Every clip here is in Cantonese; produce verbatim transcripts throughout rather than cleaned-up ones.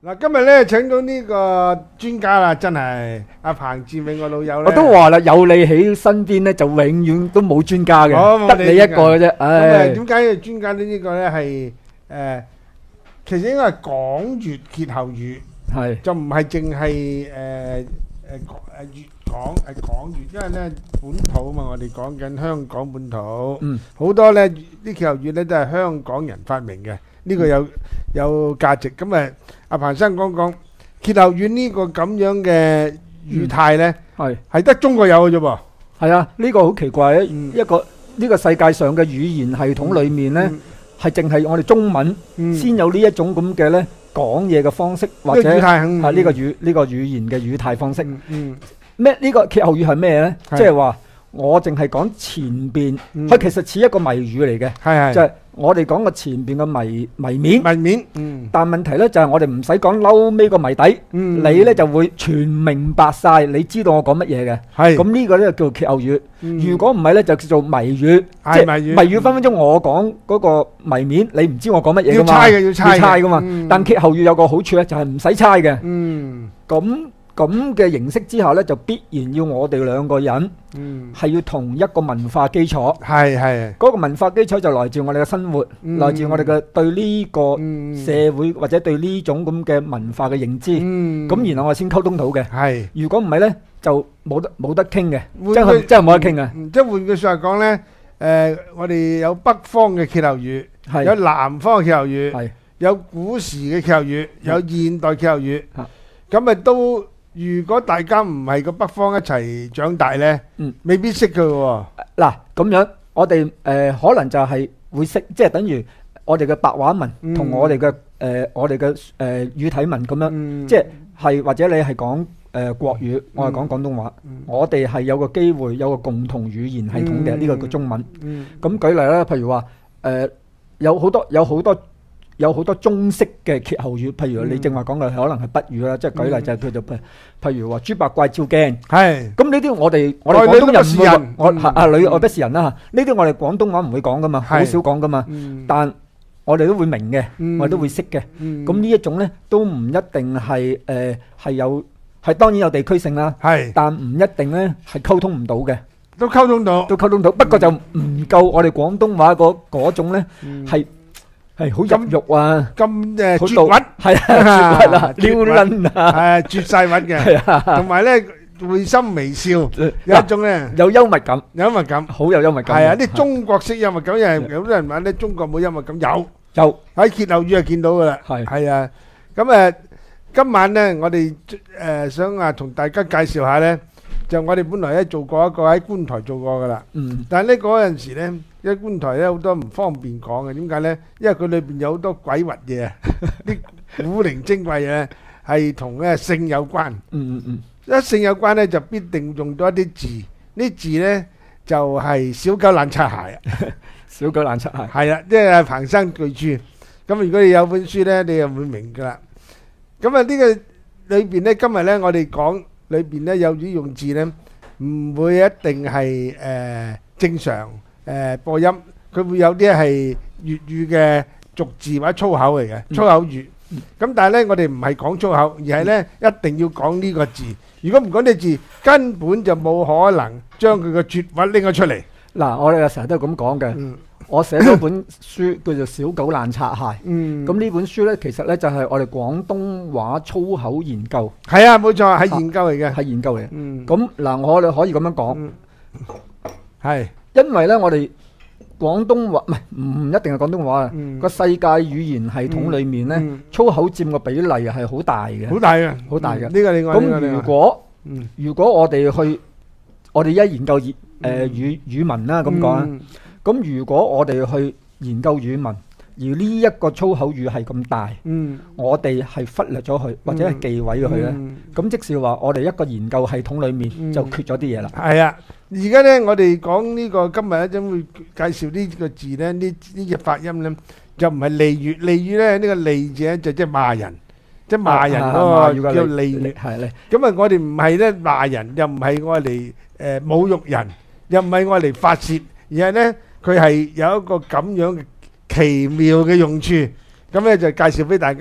嗱，今日咧請到呢個專家啦，真係阿彭志銘個老友咧。 我都話啦，有你喺身邊咧，就永遠都冇專家嘅，得你一個嘅啫。 咁啊，點解專家呢？呢個咧係誒，其實應該係港粵歇後語， 係就唔係淨係誒誒誒粵港係港粵，因為咧本土啊嘛，我哋講緊香港本土， 嗯， 好多咧啲歇後語咧都係香港人發明嘅，呢個有有價值。咁啊，阿彭生講講歇後語呢個咁樣嘅語態咧， 係係得中國有嘅啫噃。 係啊，呢個好奇怪啊！ 嗯一個呢個世界上嘅語言系統裡面咧，係淨係我哋中文嗯先有呢一種咁嘅咧講嘢嘅方式，或者呢個語態嗯係呢個語呢個語言嘅語態方式。 嗯咩呢個歇後語係咩咧？ 係即係話我淨係講前邊， 嗯佢其實似一個謎語嚟嘅， 係係就係我哋講個前邊嘅謎謎面。 文面嗯但問題咧就係我哋唔使講嬲尾個謎底， 嗯你咧就會全明白晒，你知道我講乜嘢嘅。 係咁呢個咧就叫歇後語。 嗯如果唔係咧就叫做謎語，即係係謎語謎語分分鐘我講嗰個謎面，你唔知我講乜嘢要噶嘛？ 猜嘅要猜嘅要猜噶嘛。 嗯但歇後語有個好處咧，就係唔使猜嘅。 嗯咁咁嘅形式之下咧，就必然要我哋兩個人嗯係要同一個文化基礎。 係係嗰個文化基礎就來自我哋嘅生活， 嗯來自我哋嘅對呢個嗯社會或者對呢種咁嘅文化嘅認知。 嗯咁然後我先溝通到嘅。 係如果唔係咧，就冇得冇得傾嘅， 換真係句真係冇得傾嘅。 嗯即係換句説話講咧，誒我哋有北方嘅歇後語， 係有南方嘅歇後語， 係有古時嘅歇後語，有現代歇後語啊。 咁啊都，如果大家唔係個北方一齊長大咧， 嗯未必識佢喎。 嗱咁樣，我哋誒可能就係會識，即係等於我哋嘅白話文嗯同我哋嘅誒我哋嘅誒語體文咁樣， 嗯即係係或者你係講誒國語，我係講廣東話， 嗯我哋係有個機會有個共同語言系統嘅， 嗯呢個叫中文。 嗯咁舉例啦，譬如話誒有好多有好多有好多中式嘅歇後語，譬如你正話講嘅可能係北語啦，即係舉例就係佢就譬譬如話豬八怪照鏡。 係咁呢啲我哋我哋愛女不廣東人唔會是人我嗯啊女愛不是人啦嚇，呢啲我哋廣東話唔會講噶嘛，好係少講噶嘛， 嗯但我哋都會明嘅， 嗯我哋都會識嘅。 嗯咁呢一種咧都唔一定係誒係有係當然有地區性啦， 係但唔一定咧係溝通唔到嘅， 都溝通到， 都溝通到，不過就唔夠我哋廣東話嗰嗰種咧嗯係係好入肉啊， 咁誒好絕韻， 係啊，絕啊， 絕撩韻撚啊， 係絕曬韻嘅， 係啊， 同埋咧會心微笑，有一種咧有幽默感， 幽默感。 好有幽默感。 係啊，啲中國式幽默感，因為有啲人話咧中國冇幽默感，有有喺歇後語係見到噶啦。 係係啊，咁誒今晚咧，我哋誒想啊同大家介紹下咧，就我哋本來咧做過一個喺觀台做過噶啦， 嗯但係咧嗰陣時咧，因為觀台咧好多唔方便講嘅，點解咧？因為佢裏邊有好多鬼魂嘢啊，啲古靈精怪嘢係同咧性有關。 嗯嗯嗯。 一性有關咧，就必定用到一啲字，呢字咧就係小狗懶擦鞋啊！ 小狗懶擦鞋， 係啦，即係彭生巨著。咁如果你有本書咧，你就會明噶啦。咁啊，呢個裏邊咧，今日咧我哋講裏邊咧有啲用字咧，唔會一定係誒正常誒播音，佢會有啲係粵語嘅俗字或者粗口嚟嘅粗口語。咁但係咧，我哋唔係講粗口，而係咧一定要講呢個字。如果唔講呢個字，根本就冇可能將佢個絕韻拎咗出嚟。 嗱，我哋成日都係咁講嘅。 嗯我寫咗本書叫做《小狗懶擦鞋》。 嗯， 咁呢本書呢，其實呢就係我哋廣東話粗口研究， 係啊，冇錯，係研究嚟嘅。 係研究嚟嘅。 嗯， 咁嗱，我哋可以咁樣講， 嗯係因為呢，我哋廣東話唔係唔一定係廣東話啊。 嗯個世界語言系統裡面呢， 嗯粗口佔個比例係好大嘅。 好大嘅， 好大嘅嗯呢個另外呢個咁另外如果嗯如果我哋去，我哋而家研究語誒語語文啦，咁講啊。 嗯咁如果我哋去研究語文，而呢一個粗口語係咁大， 嗯我哋係忽略咗佢，或者係忌諱咗佢咧， 嗯咁即是話我哋一個研究系統裡面嗯就缺咗啲嘢啦。 係啊，而家咧我哋講呢個今日咧將會介紹呢個字咧，呢呢隻發音咧就唔係俚語，俚語咧呢個俚字咧就即係罵人，即係罵人嗰個叫俚語。 係咧， 咁啊，我哋唔係咧罵人，又唔係愛嚟誒侮辱人，又唔係愛嚟發泄，而係咧佢係有一個咁樣嘅奇妙嘅用處。咁咧就介紹俾大家。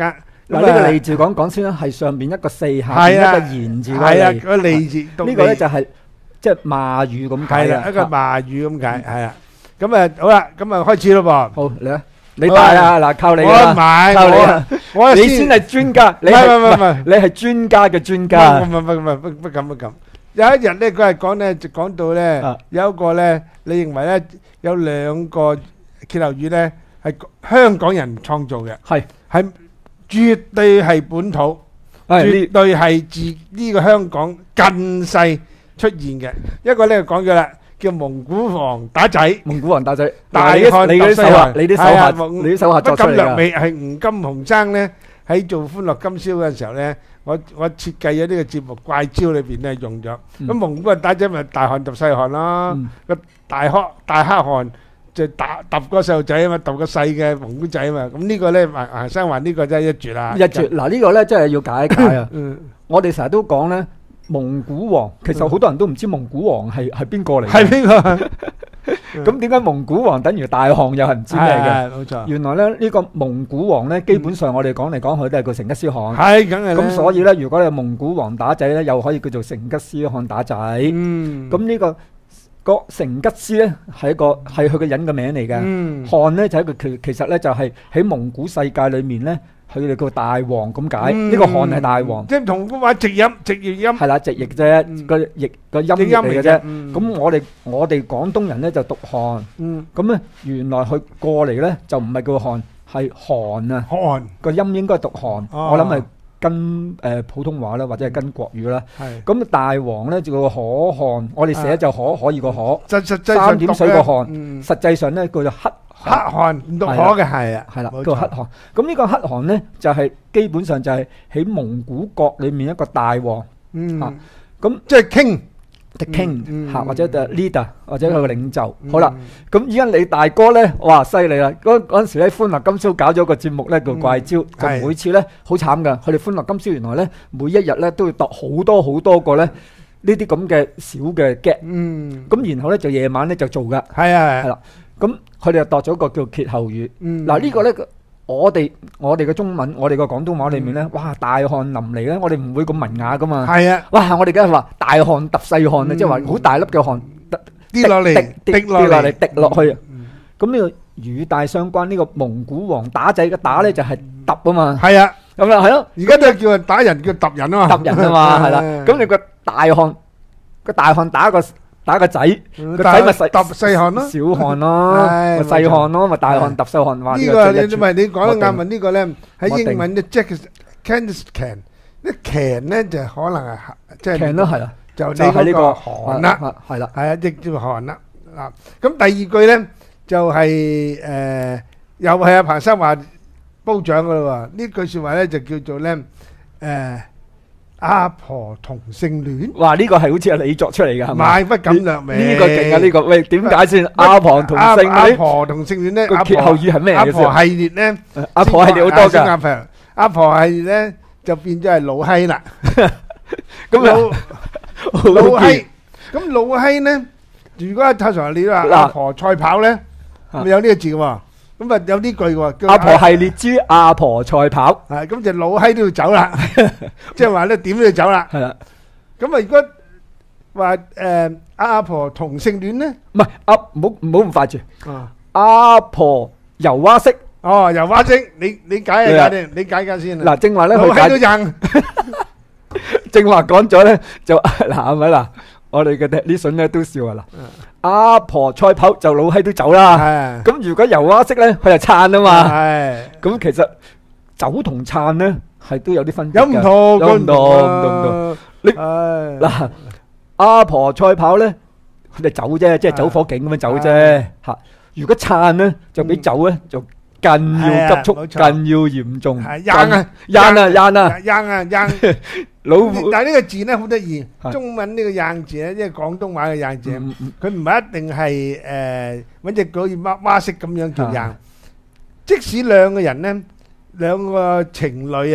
嗱，呢個利字講講先啦，係上邊一個四，下邊係啊一個言字嗰係啊， 個利。 個利字讀呢個咧利就係即係罵語咁解係啦， 嘅。 一個罵語咁解，係啊。咁啊好啦，咁啊開始咯噃。 好，嚟啊！你大啊，嗱，靠你我唔啦， 係，我靠你啊！ 我你先係專家，你唔係係唔係唔係你係專家嘅專唔家。 係唔係唔係唔係不不咁不咁。有一日咧，佢係講咧，就講到咧啊， 有一個咧，你認為咧有兩個歇後語咧係香港人創造嘅， 係係絕對係本土， 係呢絕對係自呢個香港近世出現嘅。一個咧講咗啦，叫蒙古王打仔， 蒙古王打仔， 大你啲漢你啲手下， 揼西漢你啲手係啊下， 蒙你啲手下不敢作出嚟㗎。 略尾係吳金鴻生咧喺做歡樂今宵嘅時候咧，我我設計咗呢個節目怪招裏邊咧用咗。 嗯咁蒙古人打仔咪大漢揼細漢咯， 嗯個大黑大黑漢就打揼個細路仔啊嘛，揼個細嘅蒙古仔啊嘛。咁呢個咧黃黃生話呢個真係一絕啦， 一絕嗱呢個咧真係要解一解啊！ 嗯， 我哋成日都講咧，蒙古王其實好多人都唔知蒙古王係係邊個嚟嘅。 係邊個？ 咁點解蒙古王等於大漢又係唔知咩嘅？ 係冇錯， 原來咧呢個蒙古王咧，基本上我哋講嚟講去都係個成吉思汗。 係梗係啦。 咁所以咧，如果你係蒙古王打仔咧，又可以叫做成吉思汗打仔。 嗯， 咁呢個個成吉思咧係一個係佢個人嘅名嚟嘅。 嗯汗咧就係一個其其實咧就係喺蒙古世界裏面咧，佢哋叫大王咁解。 嗯呢個汗係大王， 即係同古話直音直譯音， 係啦，直譯啫， 嗯個譯個音直音譯嚟嘅啫。 嗯咁我哋我哋廣東人咧就讀汗。 嗯咁咧，原來佢過嚟咧就唔係叫汗，係寒啊， 漢個音應該讀寒。 哦我諗係跟誒、呃、普通話啦，或者係跟國語啦。 係咁大王咧就叫可汗，我哋寫就可可以個可， 實實際三點上讀咧水個汗， 嗯實際上咧叫做黑黑漢唔讀可嘅係啊， 係啦， 冇錯叫黑汗。咁呢個黑汗咧就係、基本上就係喺蒙古國裏面一個大王， 嗯啊咁即係傾 the king 嗯嚇、或者 the leader 或者佢個領袖。 嗯好啦。咁而家你大哥咧，哇犀利啦！嗰嗰陣時咧，歡樂今宵搞咗個節目咧叫怪招，就係每次咧好慘噶。佢哋歡樂今宵原來咧每一日咧都要度好多好多個咧呢啲咁嘅小嘅 get， 嗯咁然後咧就夜晚咧就做噶， 係啊係啦。咁佢哋就度咗個叫歇後語。 嗯嗱呢個咧，我哋我哋嘅中文，我哋嘅廣東話裏面咧，哇大汗淋漓咧，我哋唔會咁文雅噶嘛。 係啊哇！我哋梗係話大汗揼細汗啊， 嗯即係話好大粒嘅汗跌落嚟滴滴落嚟跌落嚟滴落去啊。 嗯咁呢個語帶相關，呢個蒙古王打仔嘅打咧就係揼啊嘛， 係啊， 咁啊係咯， 而家都係叫人打人叫揼人啊嘛， 揼人啊嘛，係啦。咁你個大漢個大漢打個打個仔，個仔咪細揼細漢咯。 小汗咯， 唉咪細汗咯，咪大漢揼細汗。話呢個呢個真係一絕你唔係你講得啱啊！呢個咧喺我定英文嘅 Jack Candice Can，呢 Can 咧就可能係即係強咯，係啦， 就你就係呢個嗰個寒啦。 啊，係啦， 係啊，亦叫寒啦。嗱，咁第二句咧就係誒，又係阿彭生話褒獎噶啦喎。呢句説話咧就叫做咧誒阿婆同性戀， 哇！呢個係好似係你作出嚟㗎，係嘛？ 賣不敢略尾。 呢個勁啊！呢個喂點解先？阿婆同阿性戀阿婆同性戀咧， 個阿歇後語係咩阿嚟嘅先？ 婆系列咧， 阿婆係你好多㗎， 阿婆阿婆系列咧就變咗係老閪啦。 咁老啊老閪，咁老閪咧，如果通常你話嗱阿婆賽跑咧， 啊咪有呢個字嘅喎，咁啊有呢句喎，叫阿婆系列之阿婆賽跑， 係咁就老閪都要走啦，即係話咧點都要走啦。 係啦， 咁啊如果話誒阿婆同性戀咧， 唔係阿唔好唔好咁快住， 啊阿婆油蛙式哦油蛙精，你你解下解先，你解解先啊。 嗱，正話咧老閪佢解都認， 正話講咗咧就嗱係咪嗱？我哋嘅 definition 咧都笑啊嗱，阿婆賽跑就老閪都走啦。 係咁如果油蛙式咧，佢就撐啊嘛。 係咁其實走同撐咧係都有啲分別有唔嘅。 同， 有唔同唔同唔同。你唉嗱，阿婆賽跑咧，佢哋走啫，即係走火警咁樣走啫嚇。如果撐咧，就比走咧就更要急促， 係啊冇錯更要嚴重。 係扔啊扔啊扔啊！ 扔啊扔。 老虎但係呢個字咧好得意係， 中文呢個扔字咧，即係廣東話嘅扔字， 嗯嗯佢唔係一定係誒揾隻狗好似蛙蛙式咁樣叫啊扔。即使兩個人咧，兩個情侶啊，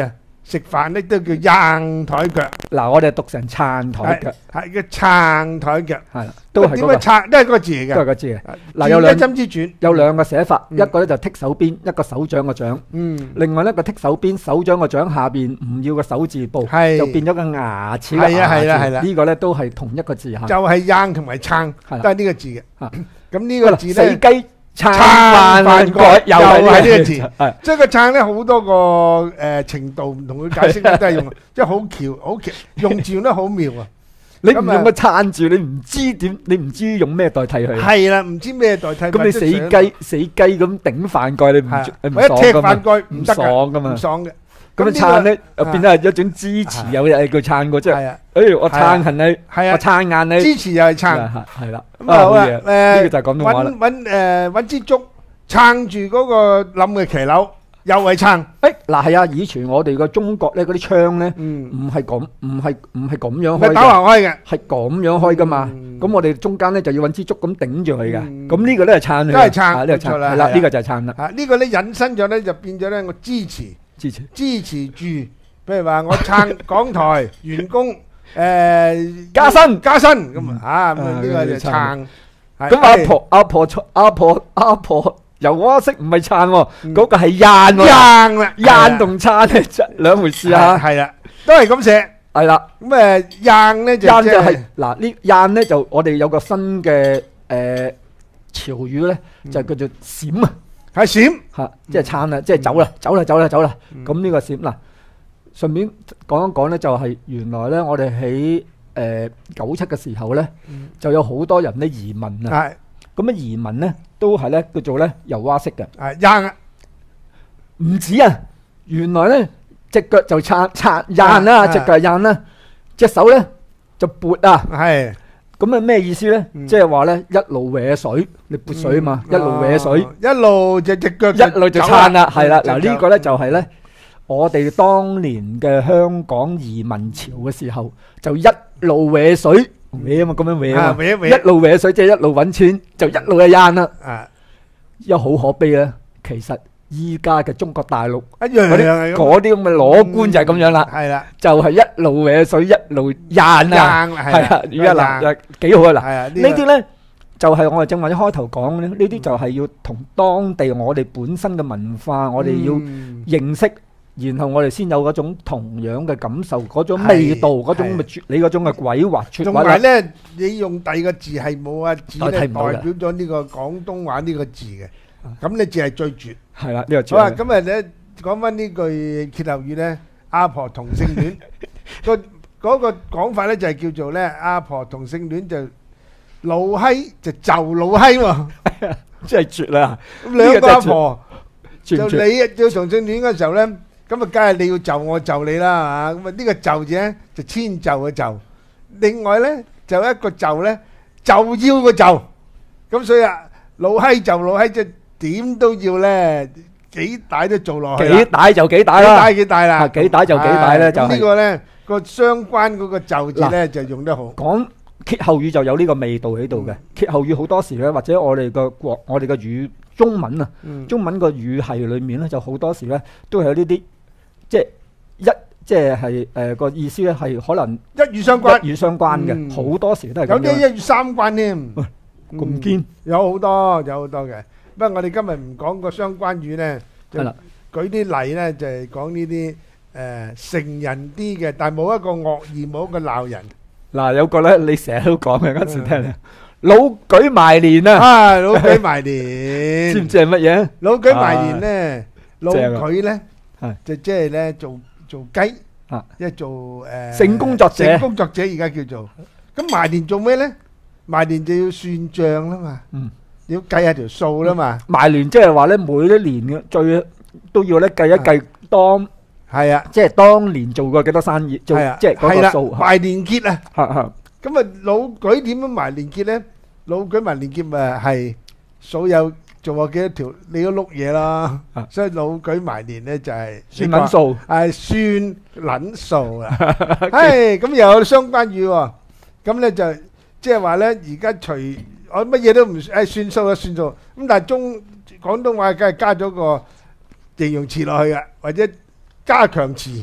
食飯咧都叫撐台腳， 嗱，我哋讀成撐台腳， 係叫撐台腳， 係啦，都係嗰個， 點解撐都係嗰個字嚟嘅， 都係個字嘅。嗱，有兩一針之轉， 有兩個寫法， 嗯一個咧就剔手邊，一個手掌個掌。 嗯， 另外一個剔手邊，手掌個掌下邊唔要個手字部， 係就變咗個牙齒嘅係啊係啦牙字。 係啦呢個咧都係同一個字嚇。 就係撐同埋撐， 係啦都係呢個字嘅。 啊咁呢個字死咧， 雞撐撐飯蓋又係又係呢個呢字係即係個撐咧好多個誒程度唔同嘅解釋咧都係用，即係好巧好巧，用字用得好妙啊！ 你唔用個撐住，你唔知點，你唔知用咩代替佢。 係啦，唔知咩代替。 咁你死雞死雞咁頂飯蓋，你唔你唔或者踢爽噶嘛？ 飯蓋唔唔得爽噶嘛唔？爽嘅。 咁你撐咧，又變咗係一種支持，有嘢叫撐過，即係係啊， 誒我撐近你， 係啊， 我撐硬你， 支持又係撐。 係係啦。 咁啊好啦， 啊呢誒個就係廣東話啦。 揾揾誒揾支竹撐住嗰個冧嘅騎樓，又係撐。 誒嗱係啊，以前我哋個中國咧嗰啲槍咧， 嗯， 唔係咁，唔係唔係咁樣唔係打開嘅， 橫開嘅， 係咁樣開噶嘛。 嗯咁我哋中間咧就要揾支竹咁頂住佢嘅。 嗯咁呢個咧係撐佢嘅， 都係撐啊呢個冇錯啦係撐係啦， 啊呢個就係撐啦， 啊呢個咧引申咗咧就變咗咧我支持支持。 支持住，譬如話我撐港台員工誒加薪加薪咁啊，啊咁啊啊呢個就呢個撐。 咁阿婆阿婆阿婆阿婆油蛙式唔係撐喎， 嗯嗰個係癢喎， 癢啦， 癢同撐係真兩回事啊。 係啦，都係咁寫。 係啦， 咁誒癢咧就即係癢就係嗱呢癢咧就我哋有個新嘅誒潮語咧，就叫做閃啊係閃。 嚇，即係撐啦，即係走啦，走啦，走啦，走啦。 嗯咁呢個閃嗱，順便講一講咧，就係原來咧，我哋喺誒九七嘅時候咧， 嗯就有好多人咧移民啊。 係咁啊移民咧都係咧叫做咧油蛙式嘅。 係癢啊， 唔止啊，原來咧隻腳就撐撐硬啦， 啊隻腳硬啦，隻手咧就撥啊。 係咁啊咩意思咧？ 嗯即係話咧一路搲水，你撥水啊嘛，一路搲水， 哦一路就隻腳一路就撐啦，係啦。嗱隻腳呢個咧就係咧我哋當年嘅香港移民潮嘅時候，就一路搲水搲啊嘛，咁樣搲啊嘛， 啊搲搲一路搲水即係一路揾錢，就一路就硬啦。 啊又好可悲啊！其實依家嘅中國大陸一樣嗰啲係咁嗰啲咁嘅裸官就係咁樣啦， 係啦， 就係一路搲水一路硬啊， 癢啦係係啊，而家嗱癢就幾好啊嗱， 係啊呢啲咧就係我哋正話一開頭講咧，呢啲就係要同當地我哋本身嘅文化，我哋要嗯認識，然後我哋先有嗰種同樣嘅感受，嗰種味道，嗰種係咪絕你嗰種嘅鬼畫出同畫啦， 埋咧，你用第二個字係冇啊字咧代代替唔到嘅表咗呢個廣東話呢個字嘅，咁你字係最絕。 係啦，呢個好啊， 絕今日咧講翻呢句歇後語咧，阿婆同性戀個嗰個講法咧就係叫做咧，阿婆同性戀就老閪就就老閪喎， 真係絕啦， 咁兩個阿婆絕唔絕？ 就你要同性戀嘅時候咧，咁啊梗係你要就我就你啦嚇，咁啊呢個就字咧就遷就嘅就，另外咧就一個就咧就要個就，咁所以啊老閪就老閪即係點都要咧幾大都做落去啦， 幾大就幾大幾啦大。幾大啦， 啊幾大就幾大咧唉咁就係呢個咧個相關嗰個就字咧就用得好， 講歇後語就有呢個味道喺度嘅。歇後語好多時咧，或者我哋個國我哋嘅語中文啊， 嗯中文個語系裏面咧，就好多時咧都係有呢啲即係一即係係誒個意思咧係可能一語相一關， 語相關嗯嘅，好多時都係有咁樣。 啲一語三關添， 咁嗯堅有好多有好多嘅。不過我哋今日唔講個相關語咧，就係啦， 舉啲例咧，就係講呢啲誒成人啲嘅，但係冇一個惡意，冇一個鬧人。 嗱有個咧，你成日都講嘅嗰時聽你老舉埋年啊， 啊，老舉埋年， 知唔知係乜嘢？ 老舉埋年咧，老正啊舉咧係就即係咧做做雞啊， 即係做誒性工作者性工作者而家叫做。咁埋年做咩咧？埋年就要算賬啦嘛， 嗯， 要計下條數啦嘛， 埋年即係話咧，每一年嘅最都要咧計一計當係啊， 即係當年做過幾多生意，做係啊， 即係嗰係啦個數。 埋年結啊！ 嚇嚇咁啊，老舉點樣埋年結咧？老舉埋年結咪係數有做過幾多條你嗰碌嘢啦， 啊所以老舉埋年咧就係算撚數。 係算撚數啊！唉，咁又有相關語喎，咁咧就即係話咧，而家除我乜嘢都唔誒算數啊算數，咁但係中廣東話梗係加咗個形容詞落去嘅，或者加強詞，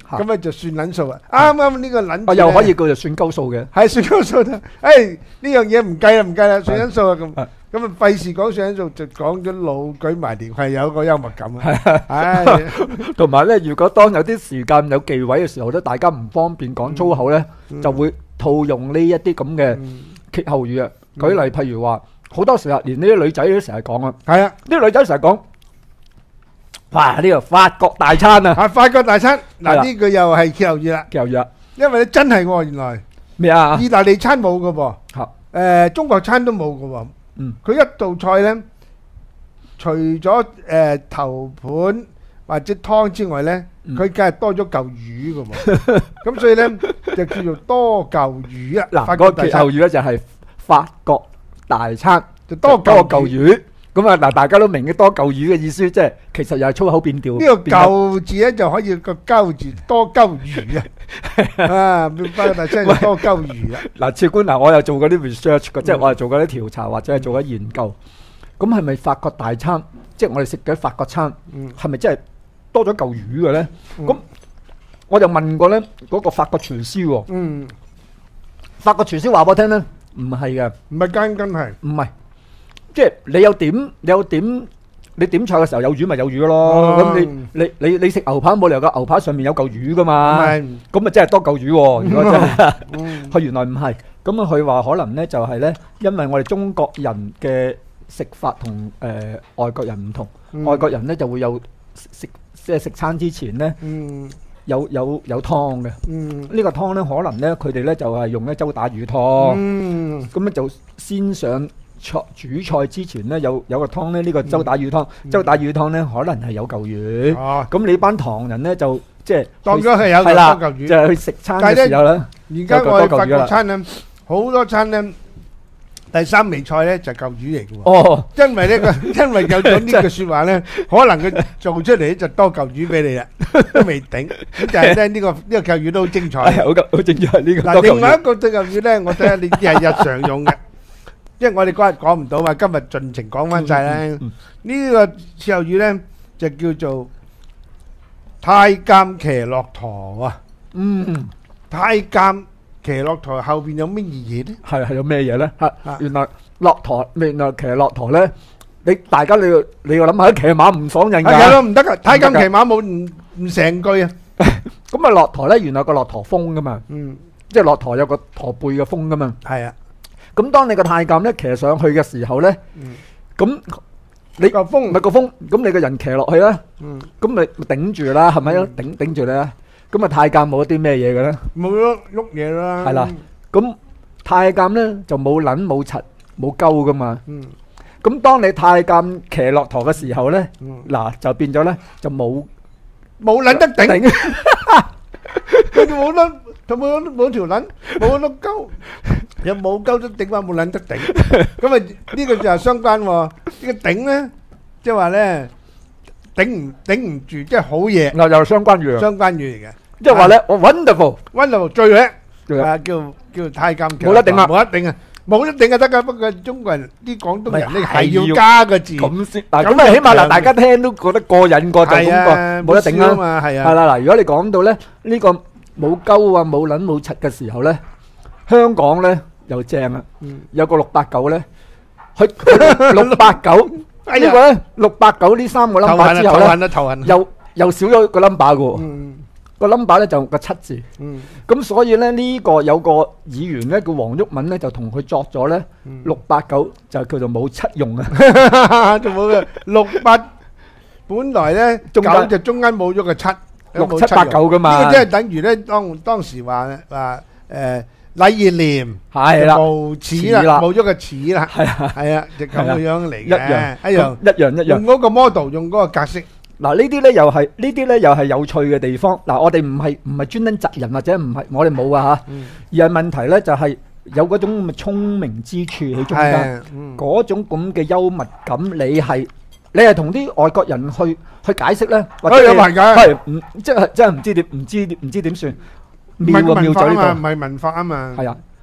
咁咧就算撚數啊！啱啱呢個撚啊， 字咧又可以叫做算鳩數嘅。 係算鳩數啦。誒呢樣嘢唔計啦，唔計啦，算撚數啊咁。 係咁啊，費事講算撚數，就講咗老舉埋連，係有個幽默感啊！ 係啊， 唉， 同埋咧，如果當有啲時間有忌諱嘅時候咧，大家唔方便講粗口咧， 嗯就會套用呢一啲咁嘅嗯歇後語啊。舉例譬如話，好多時候連呢啲女仔都成日講啊， 係啊， 呢啲女仔成日講，哇！呢個法國大餐啊， 啊法國大餐係啦嗱呢句又係歇後語啦， 歇後語啊， 因為咧真係喎，原來咩啊？ 意大利餐冇嘅噃， 嚇， 誒中國餐都冇嘅喎。 嗯， 佢一道菜咧，除咗誒頭盤或者湯之外咧， 嗯佢梗係多咗嚿魚嘅喎。咁所以咧就叫做多嚿魚啊。 嗱， 法國大餐嗰個歇後語咧就係法國大餐， 就多多嚿嚿魚。 魚。咁啊嗱，大家都明嘅多嚿魚嘅意思，即係其實又係粗口變調。 呢個變咗嚿字咧就可以個鳩字多鳩魚啊！啊，法國大餐就多鳩魚啦。 嗱，次官嗱，我又做過啲 research 嘅，即係嗯我又做過啲調查或者係做緊研究。咁係咪法國大餐，即係我哋食嘅法國餐， 嗯係咪真係多咗嚿魚嘅咧？ 嗯咁我就問過咧嗰個法國廚師喎， 嗯， 法國廚師話俾我聽咧，唔係嘅， 唔係間間係。 唔係，即係你有點你有點你點菜嘅時候有魚咪有魚咯。 哦咁你你你你食牛扒冇理由個牛扒上面有嚿魚噶唔嘛？ 係， 咁咪真係多嚿魚喎。如果真係。 嗯佢原來唔係，咁啊佢話可能咧就係咧，因為我哋中國人嘅食法同誒外國人唔同， 嗯外國人咧就會有食即係食餐之前咧嗯有有有湯嘅， 嗯呢個湯咧可能咧佢哋咧就係用咧周打魚湯， 嗯咁咧就先上菜煮菜之前咧有有個湯咧，呢個周打魚湯，周打魚湯咧可能係有嚿魚， 哦， 咁你班唐人咧就即係當咗係有係啦， 多嚿魚就係去食餐嘅時候咧。 而家我哋法國餐咧，好多餐咧，第三味菜咧就嚿魚嚟嘅喎。 哦， 因為呢個，因為有咗呢句説話咧，可能佢做出嚟咧就多嚿魚俾你啦，都未頂。咁就係咧呢個呢個嚿魚都好精彩。 係好嘅，好正係呢個嗱， 多嚿另外魚一個對嚿魚咧，我睇下你係日常用嘅，因為我哋嗰日講唔到嘛，今日盡情講翻晒啦。 嗯嗯呢個歇後語咧就叫做太監騎駱駝啊！ 嗯。 太監騎駱駝後邊有乜意義咧？ 係係有咩嘢咧？嚇啊， 原來駱駝，原來騎駱駝咧，你大家你要你要諗下，騎馬唔爽人係㗎。 咯，唔得噶，太監騎馬冇唔唔成句啊！ 咁啊，駱駝咧，原來有個駱駝峰㗎嘛， 嗯， 即係駱駝有個駝背嘅峰㗎嘛。 係啊， 咁當你個太監咧騎上去嘅時候咧， 嗯， 咁你個風咪個峰，咁你個人騎落去啦， 嗯， 咁咪咪頂住啦，係咪啊？頂頂住你啦。咁啊，太監冇一啲咩嘢嘅咧？ 冇喐喐嘢啦。 係啦，咁太監咧就冇撚冇柒冇鳩噶嘛。 嗯咁當你太監騎駱駝嘅時候咧， 嗯， 嗱就變咗咧就冇冇撚得頂， 頂， 佢冇得，佢冇冇條撚，冇得鳩，又冇鳩得頂翻，冇撚得頂。咁啊，呢個就係相關喎。呢個頂咧，即係話咧頂唔頂唔住，即係好嘢， 嗱又相關語， 相關語嚟嘅。 即係話咧，我 wonderful， 溫度最叻， 最叻啊叫叫太監騎冇得頂啊冇得頂啊，冇得頂啊得噶。不過中國人啲廣東人咧咪係係要要加個字， 咁先嗱， 咁咁啊起碼嗱， 就強大家聽都覺得過癮過就係咁過， 啊， 冇得頂啦。 笑啊嘛，係啊， 係啦，嗱，如果你講到咧呢個冇鳩啊冇撚冇柒嘅時候咧，香港咧又正啊， 嗯有個六八九咧，佢佢六八九哎呀， 呢個咧六八九呢三個頭 number 痕啊之後咧， 頭痕啊頭痕啊， 又又少咗個 number 嘅喎， 嗯個 number 咧就個七字。 嗯咁所以咧呢個有個議員咧叫黃毓民咧就同佢作咗咧嗯， 六八九就叫做冇七用啊， 仲冇嘅六八，本來咧中間九就中間冇咗個七， 六冇七八九噶嘛， 呢個即係等於咧當當時話話誒禮義廉係啦， 無恥恥啦啦，冇咗個恥啦， 係啊， 係啊，就咁嘅樣嚟一樣嘅，一樣。 一樣一樣用。嗰個 model，用嗰個格式， 嗱呢啲咧又係呢啲咧又係有趣嘅地方。嗱我哋唔係唔係專登窒人或者唔係我哋冇啊嚇， 嗯， 而係問題咧就係有嗰種咁嘅聰明之處喺中間， 係，嗯， 嗰種咁嘅幽默感，你係你係同啲外國人去去解釋咧，或者你有排解係唔即係真係唔知點唔知唔知點算， 唔妙啊妙係文化啊嘛， 在呢唔係文化啊嘛， 度，係啊。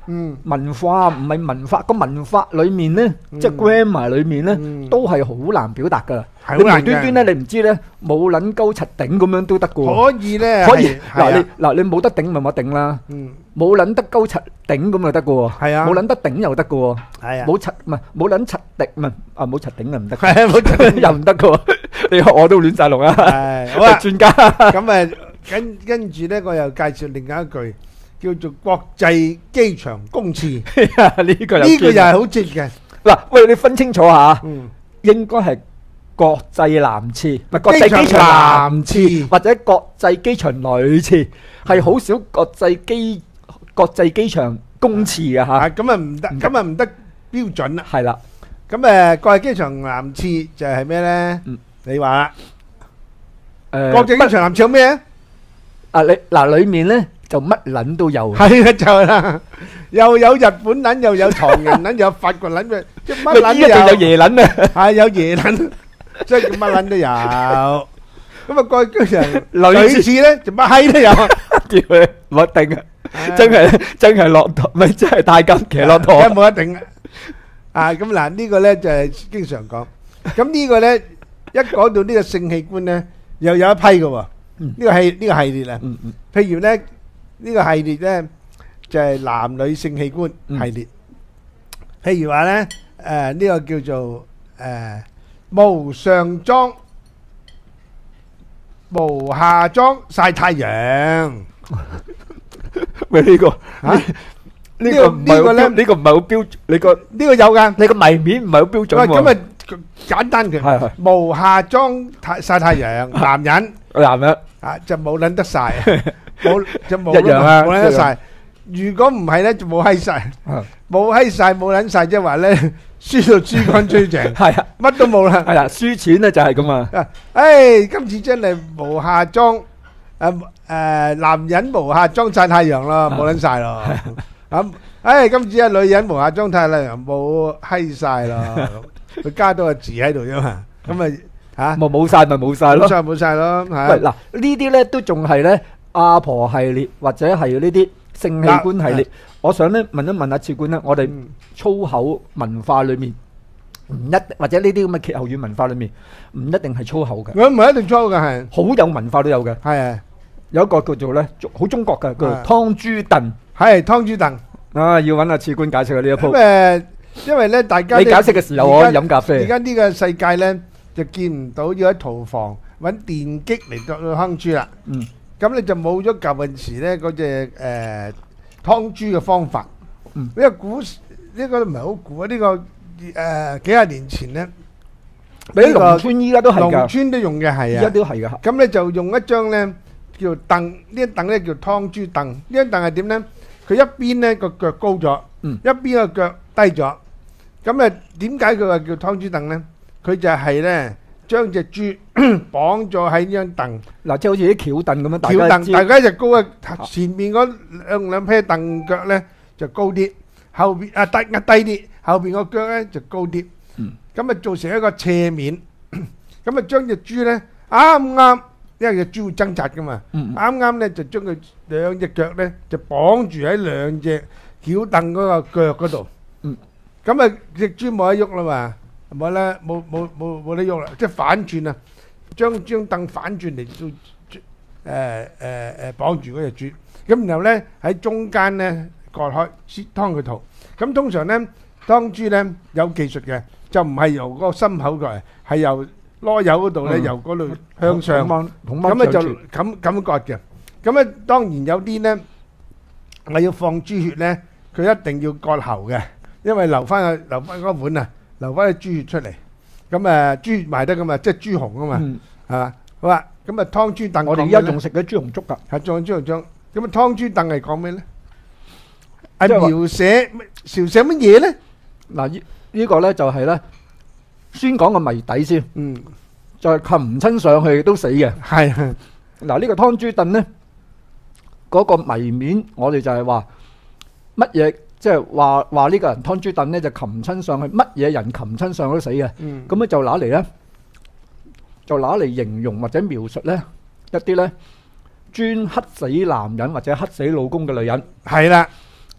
嗯文化唔係文化，個文化裡面咧， 嗯即係 grammar 裡面咧， 嗯都係好難表達㗎。你無係好難嘅。 端端咧，你唔知咧，冇撚鳩柒頂咁樣都得㗎喎。 可以咧， 可以係嗱， 係啊你嗱你冇得頂咪冇得頂啦， 嗯冇撚得鳩柒頂咁就得㗎喎。 係啊冇撚得頂又得㗎喎。 係啊， 冇柒唔係冇撚柒敵唔係啊冇柒頂啊唔得， 係啊冇錯又唔得㗎喎。你學我都亂晒龍啊！ 係好啊。 專家咁啊，跟跟住咧，我又介紹另外一句叫做國際機場公廁， 呢個呢個又係好正嘅。 嗱，喂你分清楚下， 嗯， 應該係國際男廁，唔係國際機場男廁或者國際機場女廁，係好少國際機國際機場公廁啊啊咁啊唔得，咁啊唔得標準啦。 嚇，係啦， 咁誒國際機場男廁就係咩咧？ 嗯你話啦， 誒國際機場男廁有咩啊？ 啊你嗱裡面咧就乜撚都有， 係啊，就係啦，又有日本撚，又有唐人撚，又有法國撚嘅，即係乜喂撚依一定有都有。 椰撚啊！ 係有椰撚，即係乜撚都有。咁啊，國際機場女女廁廁咧就乜閪都有。 屌你冇得頂啊！真係真係駱駝，唔係真係太監騎駱梗係駝。 冇得頂啊！啊，咁嗱呢個咧就係經常講。咁呢個咧一講到呢個性器官咧，又有一批嘅喎。 嗯呢個系呢個系列啊， 嗯嗯譬如咧呢個系列咧就係男女性器官嗯系列。譬如話咧誒呢個叫做誒無上裝、無下裝曬太陽。 喂呢個嚇呢呢個唔係好呢個咧標呢個唔係好標，你個呢個有㗎。 你個謎面唔係好標喂， 準喎。 咁啊簡單嘅， 係係無下裝太曬太陽，男人男人啊就冇撚得曬，冇就冇一樣啊冇撚得曬。如果唔係咧，就冇閪曬， 啊冇閪曬冇撚曬，即係話咧輸到豬肝豬淨， 係啊乜都冇啦。 係啦，輸錢咧就係咁啊。 啊，誒今次真係無下裝，誒誒男人無下裝曬太陽咯，冇撚曬咯。咁誒今次啊女人無下裝曬太陽冇閪曬咯。佢加多個字喺度啫嘛，咁咪嚇冇冇曬咪冇曬咯。 冇曬冇曬咯嚇。 喂嗱，呢啲咧都仲係咧阿婆系列或者係呢啲性器官系列。我想咧問一問阿次官咧，我哋嗯粗口文化裡面唔一或者呢啲咁嘅歇後語文化裡面唔一定係粗口嘅， 我唔係一定粗嘅係， 好有文化都有嘅。 係啊有一個叫做咧好中國嘅叫做啊湯豬燉係湯豬燉。 啊，要揾阿次官解釋下呢一咁鋪。 誒，因為咧大家你咧解釋嘅時候，我可以飲咖而啡。 家呢個世界咧就見唔到要喺屠房揾電擊嚟剁香豬啦。 嗯咁你就冇咗舊陣時咧嗰隻誒湯豬嘅方法。 嗯呢個古呢個都唔係好古啊，呢個誒幾廿年前咧， 你啲農村依家都係農㗎， 村都用嘅係依家啊。 都係㗎。 咁咧就用一張咧叫凳，呢張凳咧叫湯豬凳。呢張凳係點咧？佢一邊咧個腳高咗， 嗯一邊個腳低咗。咁誒點解佢話叫湯豬凳咧？佢就係咧將隻豬綁咗喺呢張凳， 嗱，即係好似啲橋凳咁樣，大橋凳， 家知大家就高啊，前面嗰兩兩撇凳腳咧就高啲，後邊啊低啊低啲，後邊個腳咧就高啲。 嗯咁啊做成一個斜面，咁啊將隻豬咧啱啱，因為隻豬會掙扎噶嘛。 嗯嗯啱啱咧就將佢兩隻腳咧就綁住喺兩隻轎凳嗰個腳嗰度。 嗯， 咁啊隻豬冇得喐啦嘛，冇啦，冇冇冇冇得喐啦，即係反轉啊，將張凳反轉嚟到誒誒誒綁住嗰隻豬。咁然後咧喺中間咧割開，切劏佢肚。咁通常咧劏豬咧有技術嘅，就唔係由嗰個心口過嚟，係由籮柚嗰度咧， 嗯由嗰度向上。 咁咁咧就咁咁割嘅，咁咧當然有啲咧，我要放豬血咧，佢一定要割喉嘅，因為留翻個留翻嗰碗啊，留翻啲豬血出嚟。咁誒豬血賣得噶嘛，即係豬紅啊嘛， 嗯係嘛？好啦，咁啊湯豬燉我哋而家仲食緊豬紅粥㗎。 係仲有豬紅醬，咁啊湯豬燉係講咩咧？係即係話描寫描寫乜嘢咧？ 嗱，呢呢個咧就係咧，先講個謎底先， 嗯， 就係擒親上去都死嘅。 係嗱，呢個湯豬燉咧，嗰個謎面我哋就係話乜嘢，即係話話呢個人湯豬燉咧就擒親上去，乜嘢人擒親上去都死嘅。 嗯咁咧就拿嚟咧，就拿嚟形容或者描述咧一啲咧專黑死男人或者黑死老公嘅女人。 係啦， 咁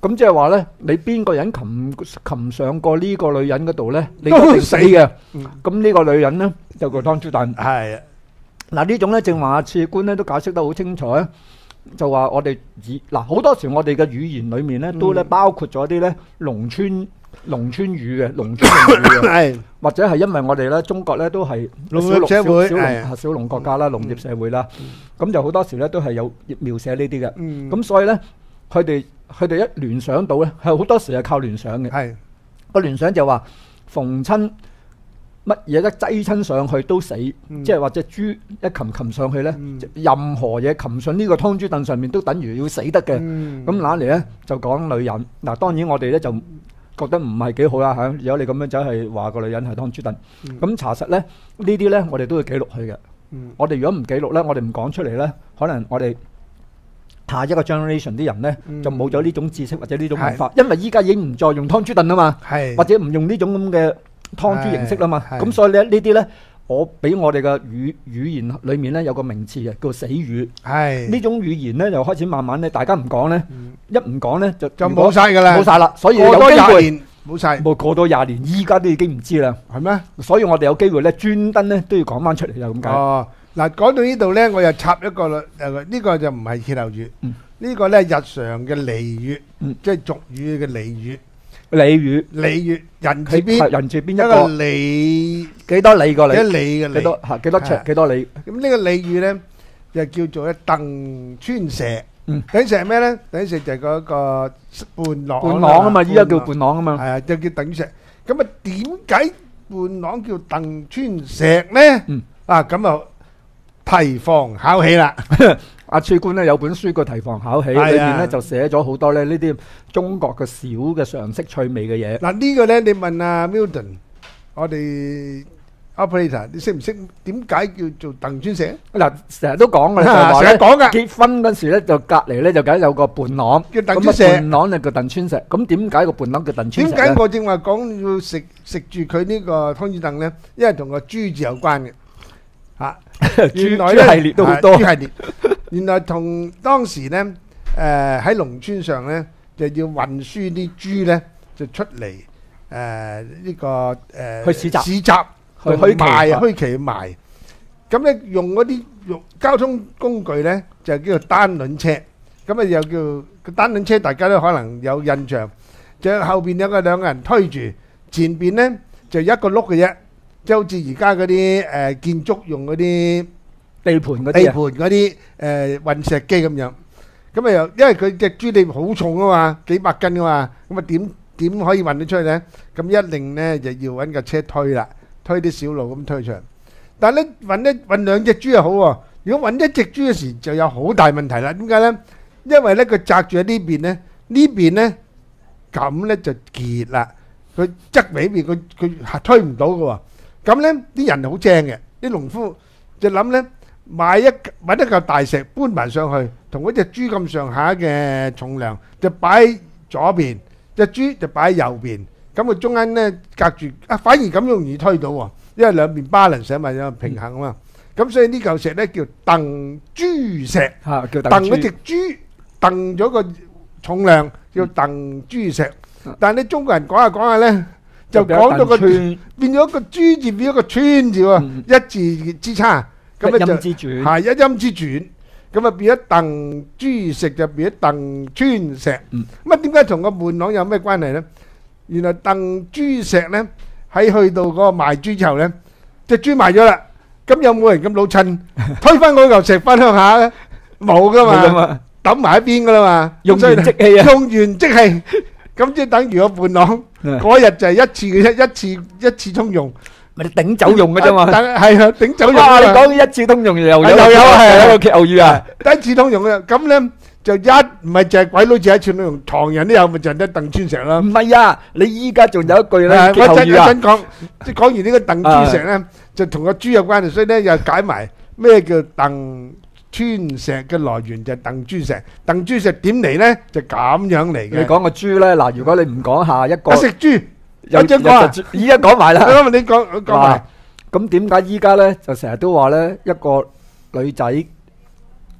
咁即係話咧，你邊個人擒擒上過呢個女人嗰度咧，你一定死嘅。咁呢個女人咧就叫湯豬燉。 係嗱呢種咧，正話阿次官咧都解釋得好清楚咧，就話我哋以嗱好多時我哋嘅語言裡面咧都咧包括咗啲咧農村農村語嘅農村用語嘅，或者係因為我哋咧中國咧都係農業社會， 小農小農國家啦，農業社會啦，咁就好多時咧都係有描寫呢啲嘅。咁所以咧，佢哋佢哋一聯想到咧，係好多時係靠聯想嘅。 係個聯想就話逢親乜嘢一擠親上去都死，即係或者豬一擒擒上去咧，任何嘢擒上呢個湯豬燉上面都等於要死得嘅。咁嗱嚟咧就講女人嗱，當然我哋咧就覺得唔係幾好啦嚇。如果你咁樣走係話個女人係湯豬燉，咁查實咧呢啲咧我哋都要記錄佢嘅。我哋如果唔記錄咧，我哋唔講出嚟咧，可能我哋下一個 generation 啲人咧就冇咗呢種知識或者呢種文化，因為依家已經唔再用湯豬燉啊嘛，或者唔用呢種咁嘅湯豬形式啦嘛，咁所以咧呢啲咧，我俾我哋嘅語語言裏面咧有個名詞嘅，叫死語。係呢種語言咧，就開始慢慢咧，大家唔講咧，一唔講咧就就冇晒噶啦， 冇晒啦。所以過多有機會廿年冇晒， 冇過多廿年，依家都已經唔知啦，係咩？所以我哋有機會咧，專登咧都要講翻出嚟就咁解。 哦，嗱，講到呢度咧，我又插一個啦，誒，呢個就唔係歇後語，呢個咧日常嘅俚語，即係俗語嘅俚語。鯉魚，鯉魚，人字邊，人字邊一個里，幾多里個里？幾里嘅里？幾多嚇？幾多尺？幾多里？咁呢個鯉魚咧，就叫做咧鄧川石。嗯，鄧石係咩咧？鄧石就係嗰個伴郎。伴郎啊嘛，依家叫伴郎啊嘛。係啊，就叫鄧石。咁啊，點解伴郎叫鄧川石咧？嗯，啊咁啊，提防考起啦。阿次官咧有本書叫《提防考起》，裏面咧就寫咗好多咧呢啲中國嘅小嘅常識趣味嘅嘢。嗱呢個咧，你問阿 Milton，我哋 operator，你識唔識點解叫做鄧川石？嗱，成日都講嘅，就係話咧結婚嗰時咧就隔離咧就梗有個伴郎，叫鄧川石。咁啊伴郎就叫鄧川石。咁點解個伴郎叫鄧川石咧？點解我正話講要食食住佢呢個湯豬燉咧？因為同個豬字有關嘅。嚇，原來咧豬系列都好多。豬系列。原來同當時咧，誒喺農村上咧，就要運輸啲豬咧，就出嚟誒呢個誒去市集，市集去賣虛期去賣。咁咧用嗰啲用交通工具咧，就叫做單輪車。咁啊又叫個單輪車，大家都可能有印象。就後邊有個兩個人推住，前邊咧就一個轆嘅啫，即係好似而家嗰啲誒建築用嗰啲。地盤嗰啲，地盤嗰啲誒運石機咁樣，咁啊又因為佢隻豬你好重啊嘛，幾百斤啊嘛，咁啊點點可以運得出去咧？咁一定咧就要揾架車推啦，推啲小路咁推出嚟。但係咧運一運兩隻豬又好喎，如果運一隻豬嘅時就有好大問題啦。點解咧？因為咧佢擲住喺呢邊咧，呢邊咧咁咧就結啦，佢側尾邊佢佢推唔到嘅喎。咁咧啲人好正嘅，啲農夫就諗咧。買一揾一嚿大石搬埋上去，同嗰隻豬咁上下嘅重量，就擺喺左邊，隻豬就擺喺右邊。咁佢中間咧隔住啊，反而咁容易推到喎，因為兩邊 balance 嘛，有平衡啊嘛。咁所以呢嚿石咧叫鄧豬石，嚇叫鄧嗰隻豬，鄧咗個重量叫鄧豬石。但係你中國人講下講下咧，就講到個變咗個豬字變咗個川字喎，一字之差。咁咧就係一音之轉，咁啊變咗鄧豬石就變咗鄧川石。咁啊點解同個伴郎有咩關係咧？原來鄧豬石咧喺去到嗰個賣豬之後咧，隻豬賣咗啦，咁有冇人咁老襯推翻嗰嚿石翻鄉下咧？冇噶嘛，抌埋一邊噶啦嘛，用完即棄啊！用完即棄，咁即係等於個伴郎嗰日就係一次嘅一一次一次通用。咪頂酒用嘅啫嘛，係啊，頂酒用啊！你講一次通用又有又有係一個歇後語啊，第一次通用嘅，咁咧就一唔係淨係鬼佬只一次通用，唐人都有咪就係得鄧川石啦。唔係啊，你依家仲有一句咧歇後語啊！我真係真講，即係講完呢個鄧川石咧，就同個豬有關係，所以咧又解埋咩叫鄧川石嘅來源就係鄧豬石。鄧豬石點嚟咧？就咁樣嚟嘅。你講個豬咧，嗱，如果你唔講下一個食豬。有張講啊！依家講埋啦。咁你講講埋。咁點解依家咧就成日都話咧一個女仔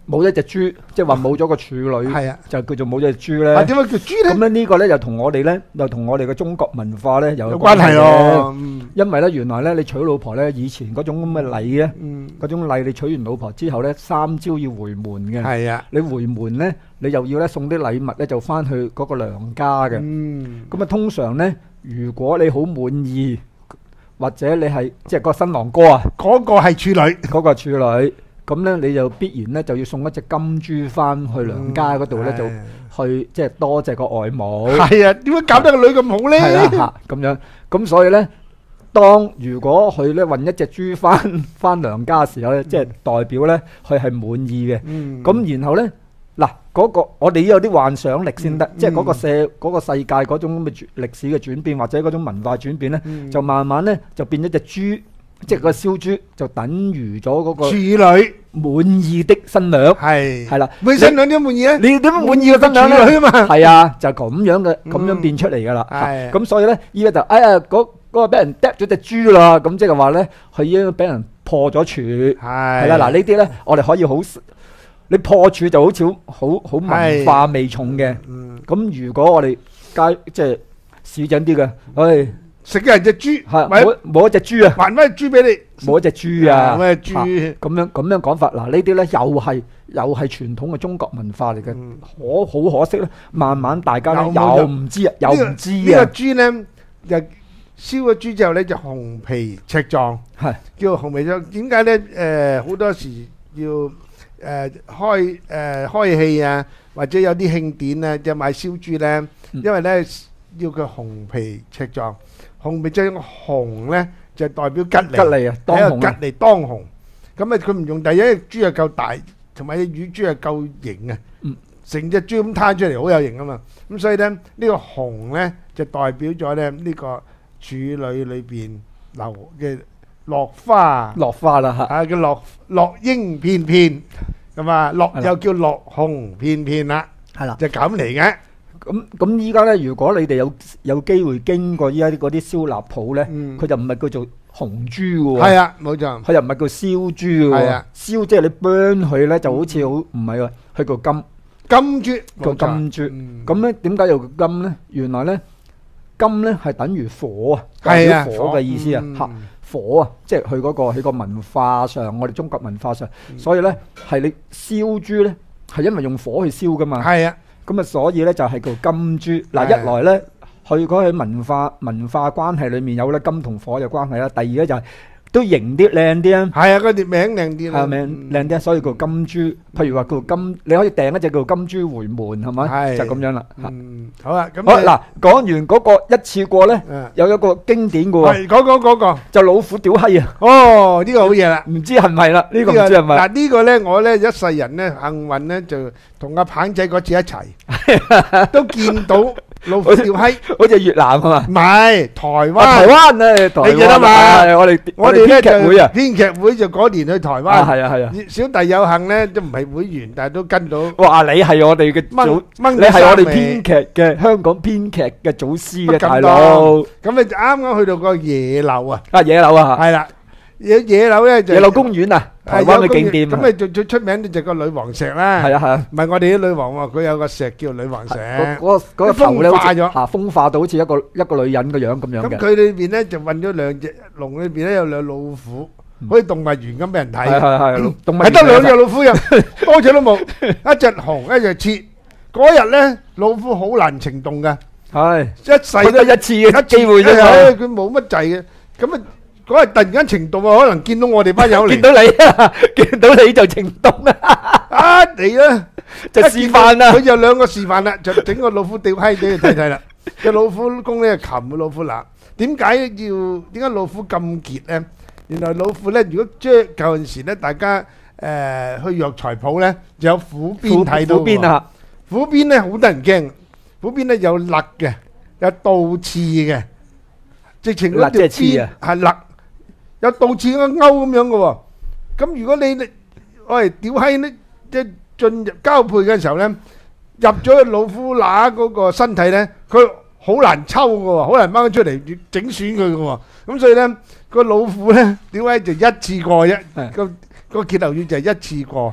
冇一隻豬，即係話冇咗個處女， 係啊， 就叫做冇咗隻豬咧。 啊，點解叫豬咧？ 咁咧呢個咧又同我哋咧，又同我哋嘅中國文化咧有有關係嘅。 咯。嗯因為咧原來咧你娶老婆咧，以前嗰種咁嘅禮咧， 嗯， 嗰種禮你娶完老婆之後咧，三朝要回門嘅。 係啊， 你回門咧，你又要咧送啲禮物咧，就翻去嗰個娘家嘅。 嗯， 咁啊，通常咧，如果你好滿意，或者你係即係個新郎哥啊， 嗰個係處女。 嗰個處女，咁咧你就必然咧就要送一隻金豬翻去娘家嗰度咧，就去即係多謝個外母。 係啊，點解搞得個女咁好咧？ 係啦嚇，咁樣，咁所以咧，當如果佢咧運一隻豬翻翻娘家嘅時候咧，即係代表咧佢係滿意嘅。 嗯， 咁然後咧，嗱嗰個我哋要有啲幻想力先得，即係嗰個社嗰個世界嗰種咁嘅轉歷史嘅轉變，或者嗰種文化轉變咧，就慢慢咧就變咗隻豬，即係個燒豬就等於咗嗰個處女滿意的新娘。 係係啦， 每新娘點滿意咧？ 你點樣滿意個新娘咧？ 處女啊嘛。 係啊，就咁樣嘅，咁樣變出嚟㗎啦。 係咁所以咧，依家就哎呀嗰嗰個俾人掟咗隻豬啦，咁即係話咧，佢已經俾人破咗處。 係係啦，嗱呢啲咧，我哋可以好，你破處就好似好好文化味重嘅。 嗯， 咁如果我哋街即係市井啲嘅，唉， 食嘅人隻豬， 係或者冇冇一隻豬啊， 還翻隻豬俾你， 冇一隻豬啊， 咩豬？ 咁樣咁樣講法，嗱呢啲咧又係又係傳統嘅中國文化嚟嘅， 嗯可好可惜咧，慢慢大家咧有冇又唔知啊，又唔知呢個啊， 豬咧就燒咗豬之後咧就紅皮赤壯， 係叫紅皮赤壯。點解咧？誒好多時要誒開誒開戲啊，或者有啲慶典啊，就買燒豬咧，因為咧要佢紅皮赤壯。紅皮赤壯紅咧就代表吉利， 吉利啊，當紅啊， 吉利當紅。咁啊，佢唔用第一隻豬又夠大，同埋隻乳豬又夠型啊！ 嗯， 成隻豬咁攤出嚟好有型啊嘛。咁所以咧，呢個紅咧就代表咗咧呢個處女裏邊流嘅落花， 落花啦嚇， 啊叫落落英片片，咁啊落係啦又叫落紅片片啦， 係啦。 就咁嚟嘅。 咁咁依家咧，如果你哋有有機會經過依家啲嗰啲燒臘鋪咧， 嗯佢就唔係叫做紅豬嘅喎， 係啊，冇錯。 佢又唔係叫燒豬嘅喎係啊， 燒即係你 burn 佢咧就好似好唔係喎，佢叫金金豬， 叫冇錯金豬。 嗯咁咧點解又叫金咧？原來咧金咧係等於火啊， 係啊， 代表火嘅意思啊， 嗯嚇火啊，即係佢嗰個喺個文化上，我哋中國文化上，所以咧係你燒豬咧係因為用火去燒噶嘛。 係啊， 咁啊，所以咧就係叫金豬。嗱， 係一來咧，佢嗰個文化文化關係裏面有咧金同火有關係啦。第二咧就係都型啲靚啲啊， 係啊，嗰啲名靚啲啦， 係咪靚啲？所以叫金豬。譬如話叫金，你可以訂一隻叫金豬回門，係咪？ 係就咁樣啦。嚇嗯，好啊，咁好嗱，講完嗰個一次過咧， 嗯有一個經典嘅喎， 係講講嗰個， 就老虎屌閪啊！ 哦，呢個好嘢啦。 唔知係咪啦？呢個唔知係咪？ 嗱呢個咧，我咧一世人咧幸運咧就同阿棒仔嗰次一齊，都見到老虎吊閪， 好似越南係嘛？ 唔係台哇！台灣， 灣咧，台灣你記得嘛係我哋我哋咧就編劇會啊， 編劇會就嗰年去台啊灣， 係啊係啊！ 小弟有幸咧都唔係會員，但係都跟到哇！你係我哋嘅掹祖， 掹你係我哋咗編劇嘅香港編劇嘅祖師嘅大不敢佬當。咁你就啱啱去到個野柳啊， 啊，野柳啊， 係啦，野野柳咧就野柳公園啊，台灣嘅景點啊。 咁咪最最出名就個女王石啦， 係啊係啊， 唔係我哋啲女王喎，佢有個石叫女王石。 嗰嗰個嗰個頭咧，好似風化咗嚇風化到好似一個一個女人嘅樣咁樣嘅。 咁佢裏邊咧就運咗兩隻籠，裏邊咧有兩老虎，好似動物園咁俾人睇。 係係係，動物係得兩隻園老虎嘅，多隻都冇，一隻紅一隻切。嗰日咧老虎好難情動㗎， 係一世佢得一次嘅機會啫唉嘛。 佢冇乜滯嘅，咁啊嗰日突然間情動啊，可能見到我哋班友嚟， 見到你啊，見到你就情動啊， 啊嚟啦！ 就示範啦佢。就兩個示範啦，就整個老虎吊閪俾你睇睇啦。隻老虎公咧擒個老虎乸，點解要點解老虎咁傑咧？原來老虎咧，如果將舊陣時咧，大家誒去藥材鋪咧，就有虎鞭睇到喎。 虎邊啊， 虎鞭咧好得人驚，虎鞭咧有勒嘅，有倒刺嘅，直情嗰勒即條係刺啊鞭係勒，有倒刺個勾咁樣嘅喎。咁如果你你喂屌閪咧，即係進入交配嘅時候咧，入咗去老虎乸嗰個身體咧，佢好難抽嘅喎，好難掹出嚟整損佢嘅喎。咁所以咧個老虎咧，屌閪就一次過啫， 係個個歇後語就係一次過。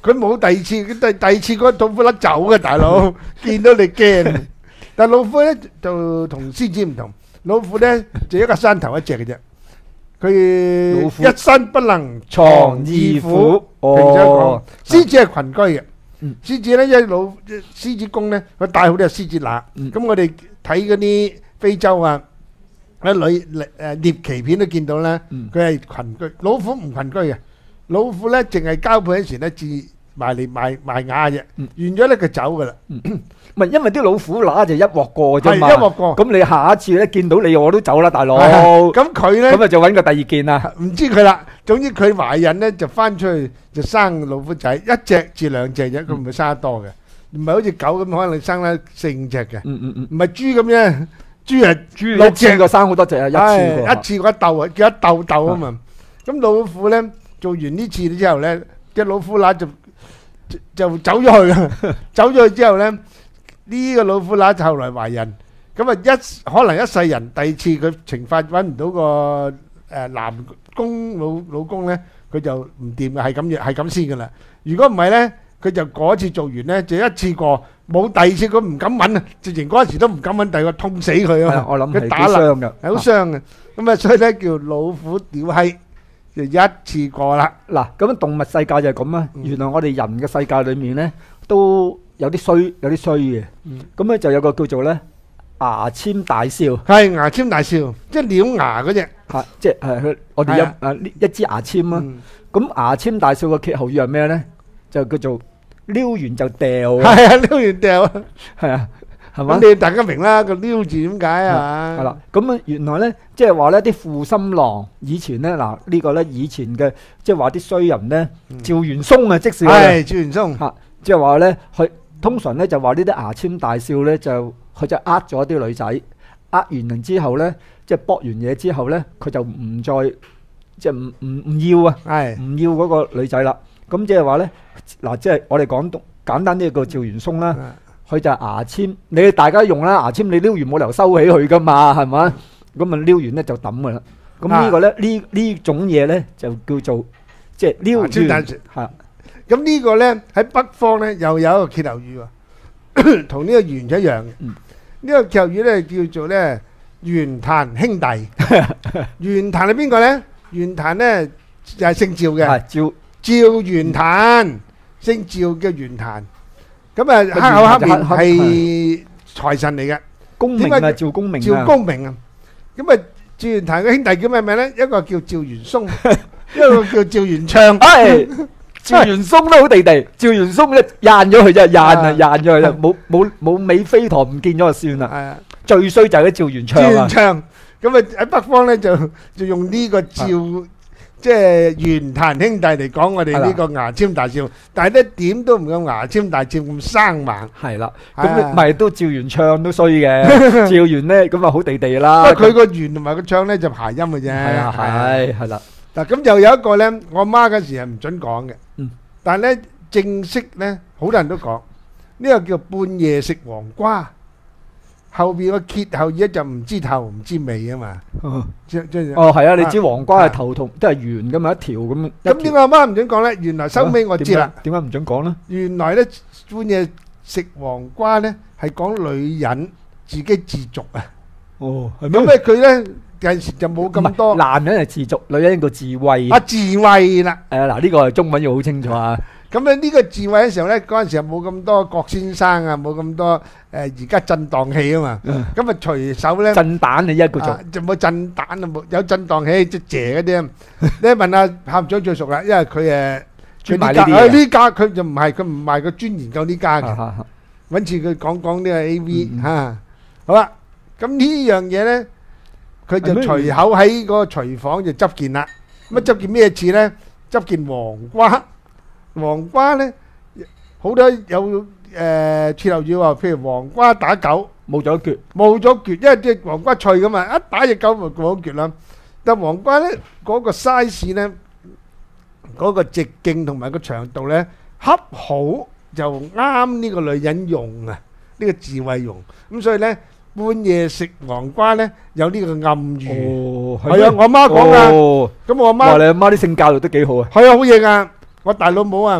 佢冇第二次，佢第第二次嗰老虎乸走嘅大佬，見到你驚。但老虎咧就同獅子唔同，老虎咧就一個山頭一隻嘅啫。佢老虎一生不能藏藏二二虎虎。 並且講哦， 獅子係群居嘅。 嗯獅子咧，一老獅子公咧，佢帶好多獅子乸。 嗯咁我哋睇嗰啲非洲啊，喺旅誒獵奇片都見到啦。 嗯佢係群居，老虎唔群居嘅。老虎咧淨係交配嗰時咧至埋嚟賣賣牙啫。 嗯完咗咧佢走噶啦。 唔係因為啲老虎乸就一鑊過啫嘛， 係一鑊過咁你下一次咧見到你我都走啦，大佬。 咁佢咧咁啊就揾個第二件啦。 唔知佢啦。總之佢懷孕咧就翻出去就生老虎仔，一隻至兩隻啫，佢唔會生得多嘅。唔係好似狗咁，可能生得四五隻嘅。 嗯嗯嗯， 唔係豬咁啫，豬係豬六一次隻過生好多隻啊，一次過。 唉一次過一竇啊，叫一竇竇啊嘛。咁老虎咧做完呢次之後咧，隻老虎乸就就就走咗去啦。走咗去之後咧，呢個老虎乸就後來懷孕，咁啊一可能一世人第二次佢懲罰揾唔到個誒男公老老公咧，佢就唔掂嘅，係咁樣係咁先噶啦。如果唔係咧，佢就嗰次做完咧就一次過冇第二次，佢唔敢揾啊，直情嗰陣時都唔敢揾第二個，痛死佢啊嘛。 係啊我諗係幾佢打爛傷㗎。 係好傷嘅。咁啊，所以咧叫老虎屌閪，就一次過啦。 嗱，咁樣動物世界就係咁啊。 嗯原來我哋人嘅世界裏面咧，都有啲衰，有啲衰嘅。 嗯咁咧就有個叫做咧牙籤大笑係牙籤大笑，即係撩牙嗰只。 嚇，即係誒我哋係啊一誒呢一支牙籤啊。 嗯咁牙籤大笑嘅歇後語係咩咧？就叫做撩完就掉啊， 係啊，撩完掉啊。 係啊，係嘛？ 咁你大家明啦，個撩字點解啊？ 係啦，咁啊原來咧，即係話咧啲負心郎以前咧嗱呢個咧以前嘅即係話啲衰人咧，趙元松啊，即是我哋係趙元松。 嚇，即係話咧佢通常咧就話呢啲牙籤大笑咧就佢就呃咗啲女仔，呃完人之後咧即係搏完嘢之後咧佢就唔再即係唔唔唔要啊， 係唔要嗰個女仔啦。咁即係話咧嗱，即係我哋講簡單啲個趙元松啦。佢就係牙籤，你哋大家用啦，牙籤你撩完冇理由收起佢噶嘛，係咪？咁啊撩完咧就抌噶啦。咁呢個咧呢呢種嘢咧就叫做即係撩完牙籤大笑係咁呢個咧喺北方咧又有一個歇後語喎，同呢個圓一樣嘅。 嗯呢個歇後語咧叫做咧袁譚兄弟。袁譚係邊個咧？袁譚咧就係姓趙嘅， 係趙趙袁譚，姓趙嘅袁譚。咁啊黑口黑面黑係財神嚟嘅， 公明啊，趙公明趙啊， 公明啊。咁啊趙元譚嘅兄弟叫咩名咧？一個叫趙元松，一個叫趙元暢。 係趙元松都好地地，趙元松咧閹咗佢啫，閹啊啊閹咗佢啦，冇冇冇尾飛陀唔見咗就算啦。 係啊。 最衰就係啲趙元趙暢啊， 元暢，咁啊喺北方咧就就用呢個趙即係袁譚兄弟嚟講我哋呢個牙籤大笑，但係咧點都唔夠牙籤大笑咁生猛。 係啦， 係啊咁咪都趙元暢都衰嘅，趙元咧咁啊好地地啦。 不過佢個圓同埋個暢咧就諧音嘅啫。 係啊係係啦， 嗱咁又有一個咧，我媽嗰時係唔準講嘅， 嗯但係咧正式咧好多人都講，呢個叫半夜食黃瓜。後邊個歇後語就唔知頭唔知尾啊嘛。 哦即即哦係啊，你知黃瓜係頭同都係圓噶嘛，一條咁。 咁點解我媽唔準講咧？原來收尾我知啦。 點解唔準講咧？ 原來咧半夜食黃瓜咧係講女人自己自足啊。 哦，係咁咧佢咧有陣時就冇咁多男人係自足，女人個智慧。 啊智慧啦。 誒嗱，呢個係中文要好清楚啊。 咁咧呢個智慧嘅時候咧，嗰陣時又冇咁多郭先生啊，冇咁多誒而家震盪器啊嘛。咁啊隨手咧震蛋你一個做啊，就冇震蛋啊，冇有震盪器即係謝嗰啲啊。你問下校長最熟啦，因為佢誒專佢呢家賣呢啲嘢啊呢家佢就唔係佢唔係佢專研究呢家嘅。 啊揾次佢講講呢個 A V 嗯嚇，好啦，咁呢樣嘢咧，佢就隨口喺嗰個廚房就執件啦。咁啊執件咩字咧？執件黃瓜，黃瓜咧好多有誒切漏語喎，譬如黃瓜打狗冇咗一橛， 冇咗橛，因為啲黃瓜脆噶嘛，一打隻狗咪冇橛啦。但黃瓜咧嗰個 size 咧，嗰個直徑同埋個長度咧，恰好。就啱呢個女人用啊，呢個智慧用咁，所以咧半夜食黃瓜咧有呢個暗語。 哦， 係啊，我阿媽講噶。咁我阿媽哇，你阿媽啲性教育都幾好啊。 係啊，好嘢噶。我大老母啊，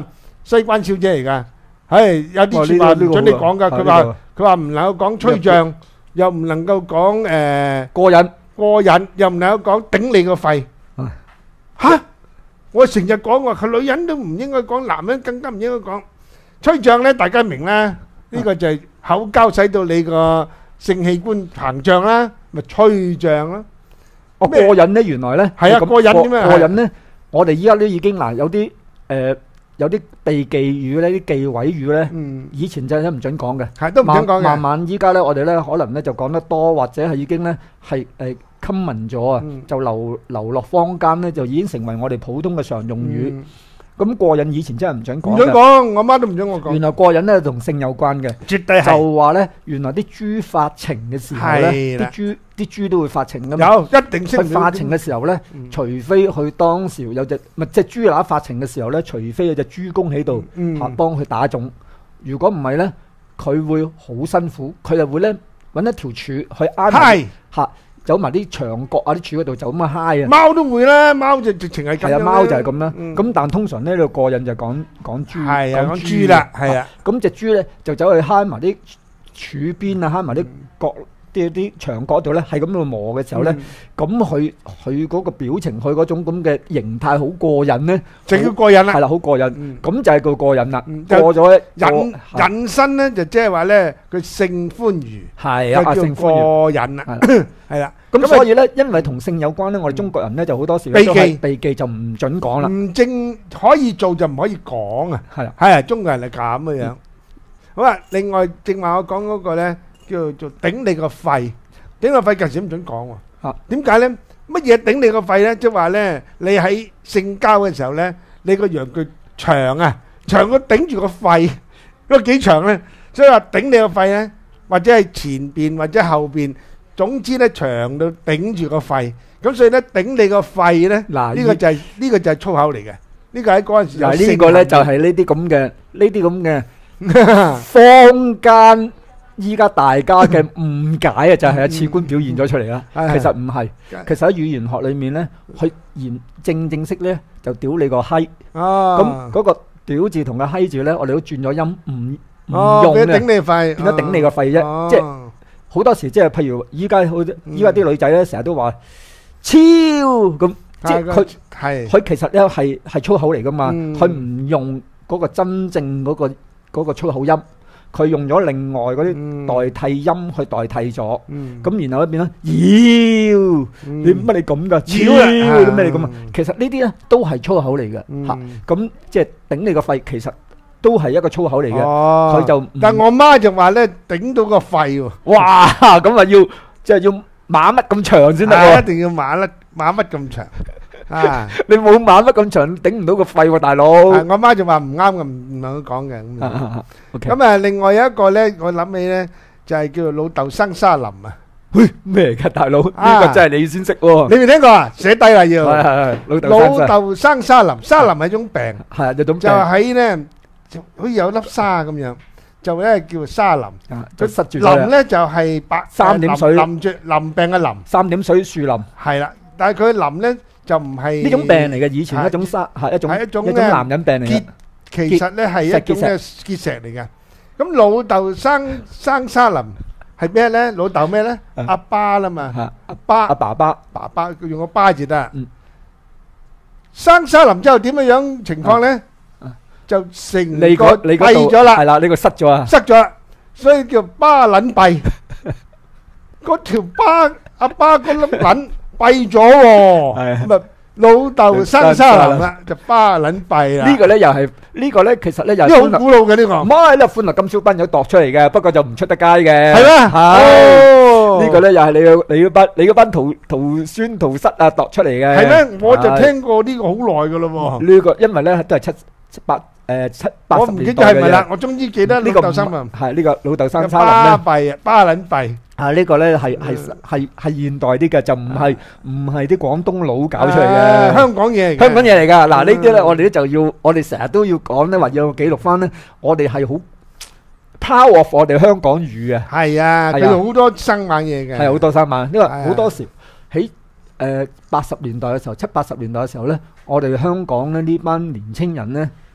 西關小姐嚟噶，係有啲哇説話唔準你呢個呢個講噶。 好啊佢話呢佢話唔能夠講吹脹，又唔能夠講誒過癮。 過癮，又唔能夠講頂你個肺。 唉嚇！我成日講話，佢女人都唔應該講，男人更加唔應該講。吹脹咧，大家明啦，呢個就係口交使到你個性器官膨脹啦，咪吹脹咯。 哦，過咩癮咧，原來咧係啊咁過癮點啊過癮咧，我哋依家都已經嗱有啲誒有啲避忌語咧，啲忌諱語咧， 嗯， 以前真係唔準講嘅。 係都唔想講慢嘅。 慢依家咧，我哋咧可能咧就講得多，或者係已經咧係誒 common 咗啊， 嗯就流流落坊間咧，就已經成為我哋普通嘅常用語。 嗯咁過癮以前真係唔準唔講嘅。 准講，我媽都唔准我講。 原來過癮咧同性有關嘅， 絕對係就話咧原來啲豬發情嘅時候咧， 係啦啲豬啲豬都會發情噶嘛。 有一定識佢發情嘅時候咧， 嗯除非佢當時有隻咪隻豬乸發情嘅時候咧，除非有隻豬公喺度嗯嚇幫佢打種。如果唔係咧，佢會好辛苦，佢就會咧揾一條柱去挨埋嗨嚇，走埋啲牆角啊啲柱嗰度就咁啊嗨啊！ 貓都會啦，貓就直情係咁樣啦。 係啊，貓就係咁啦。 嗯咁但通常咧，呢個過癮就講講豬， 係啊，講豬啦，係啊， 咁只豬咧就走去揩埋啲柱邊啊，揩埋啲角啲啲牆角度咧，係咁喺度磨嘅時候咧，咁佢佢嗰個表情，佢嗰種咁嘅形態好過癮咧， 就叫過癮啦。 係啦，好過癮。 嗯咁就係叫過癮啦。 嗯就過咗引過引申咧，就即係話咧，佢性歡愉， 係啊， 就叫阿性歡愉。 過癮啦， 係啦係啦。 咁咁所以咧，因為同性有關咧，我哋中國人咧就好多時咧避忌都係避忌就唔準講啦。 唔正可以做就唔可以講啊， 係啦， 係啊，中國人係咁嘅樣。好啊，另外正話我講嗰個咧，叫做頂你個肺，頂個肺近時唔準講喎。 啊， 點解咧？乜嘢頂你個肺咧？即係話咧，你喺性交嘅時候咧，你個陽具長啊，長過頂住個肺，嗰個幾長咧？所以話頂你個肺咧，或者係前邊或者後邊，總之咧長到頂住個肺。咁所以咧頂你個肺咧， 嗱呢個就係呢個就係粗口嚟嘅。呢個喺嗰陣時有嗱呢個咧就性係呢啲咁嘅呢啲咁嘅坊間。依家大家嘅誤解啊，就係啊器官表現咗出嚟啦。 嗯其實唔係，其實喺語言學裏面咧，佢言正正式咧就屌你個閪。 哦， 咁嗰個屌字同個閪字咧，我哋都轉咗音，唔唔哦， 用嘅， 俾頂你肺， 變咗頂你個肺啫。即係好多時，即係譬如依家好，依家啲女仔咧，成日都話超咁，即係佢係佢其實咧係係粗口嚟噶嘛， 嗯佢唔用嗰個真正嗰個嗰個粗口音。佢用咗另外嗰啲代替音去代替咗，咁然後咧變咗，妖你乜你咁噶？超你咩你咁啊？其實呢啲咧都係粗口嚟嘅嚇，咁即係頂你個肺，其實都係一個粗口嚟嘅。佢就但係我媽就話咧頂到個肺喎， 哇咁啊要即係要馬乜咁長先得喎， 一定要馬甩馬乜咁長啊！ 你冇馬乜咁長，頂唔到個肺喎，大佬。 我媽就話唔啱嘅，唔唔能夠講嘅。咁啊，另外有一個咧，我諗起咧就係叫做老豆生沙林啊。 喂，咩嚟㗎，大佬？呢個真係你先識喎。 你未聽過啊？寫低啦要。 係係係，老豆老豆生沙林，沙林係一種病， 係有種就喺咧，就好似有粒沙咁樣，就咧叫做沙林。 就塞住林咧就係白三點水淋住淋病嘅淋， 三點水樹林係啦。但係佢淋咧就唔係呢種病嚟嘅，以前一種沙係一種係一種一種男人病嚟嘅。 其實咧係一種嘅結石嚟嘅。咁老豆生生沙林係咩咧？老豆咩咧？阿爸啦嘛，阿爸阿爸爸爸爸佢用個爸字得。 嗯。 生沙林之後點樣樣情況咧？就成你個你閉咗啦， 係啦，呢個塞咗啊， 塞咗啦，所以叫巴撚閉。嗰條巴阿爸嗰粒撚閉咗喎，咁啊老豆生沙林啦，就巴撚閉啦。 呢個咧又係呢個咧，其實咧又呢好古老嘅呢個。 唔係呢個歡樂今宵班有度出嚟嘅，不過就唔出得街嘅。 係咩？ 係呢個咧又係你嘅你嗰班你嗰班徒徒孫徒室啊度出嚟嘅。 係咩？我就聽過呢個好耐噶咯喎。 呢個因為咧都係七七八誒七八十我唔記得年代嘅嘢。 係咪啦？我終於記得呢個老豆生林係呢個老豆生沙巴林閉啊，巴撚閉。 啊！呢個咧係係係係現代啲嘅，就唔係唔係啲廣東佬搞出嚟嘅。 香港嘢嚟嘅。 香港嘢嚟㗎。嗱呢啲咧，我哋咧就要，我哋成日都要講咧，或者要記錄翻咧，我哋係好 power of 我哋香港語嘅。 係啊，佢好多生猛嘢嘅。 係好多生猛，因為好多時喺誒八十年代嘅時候，七八十年代嘅時候咧，我哋香港咧呢班年青人咧，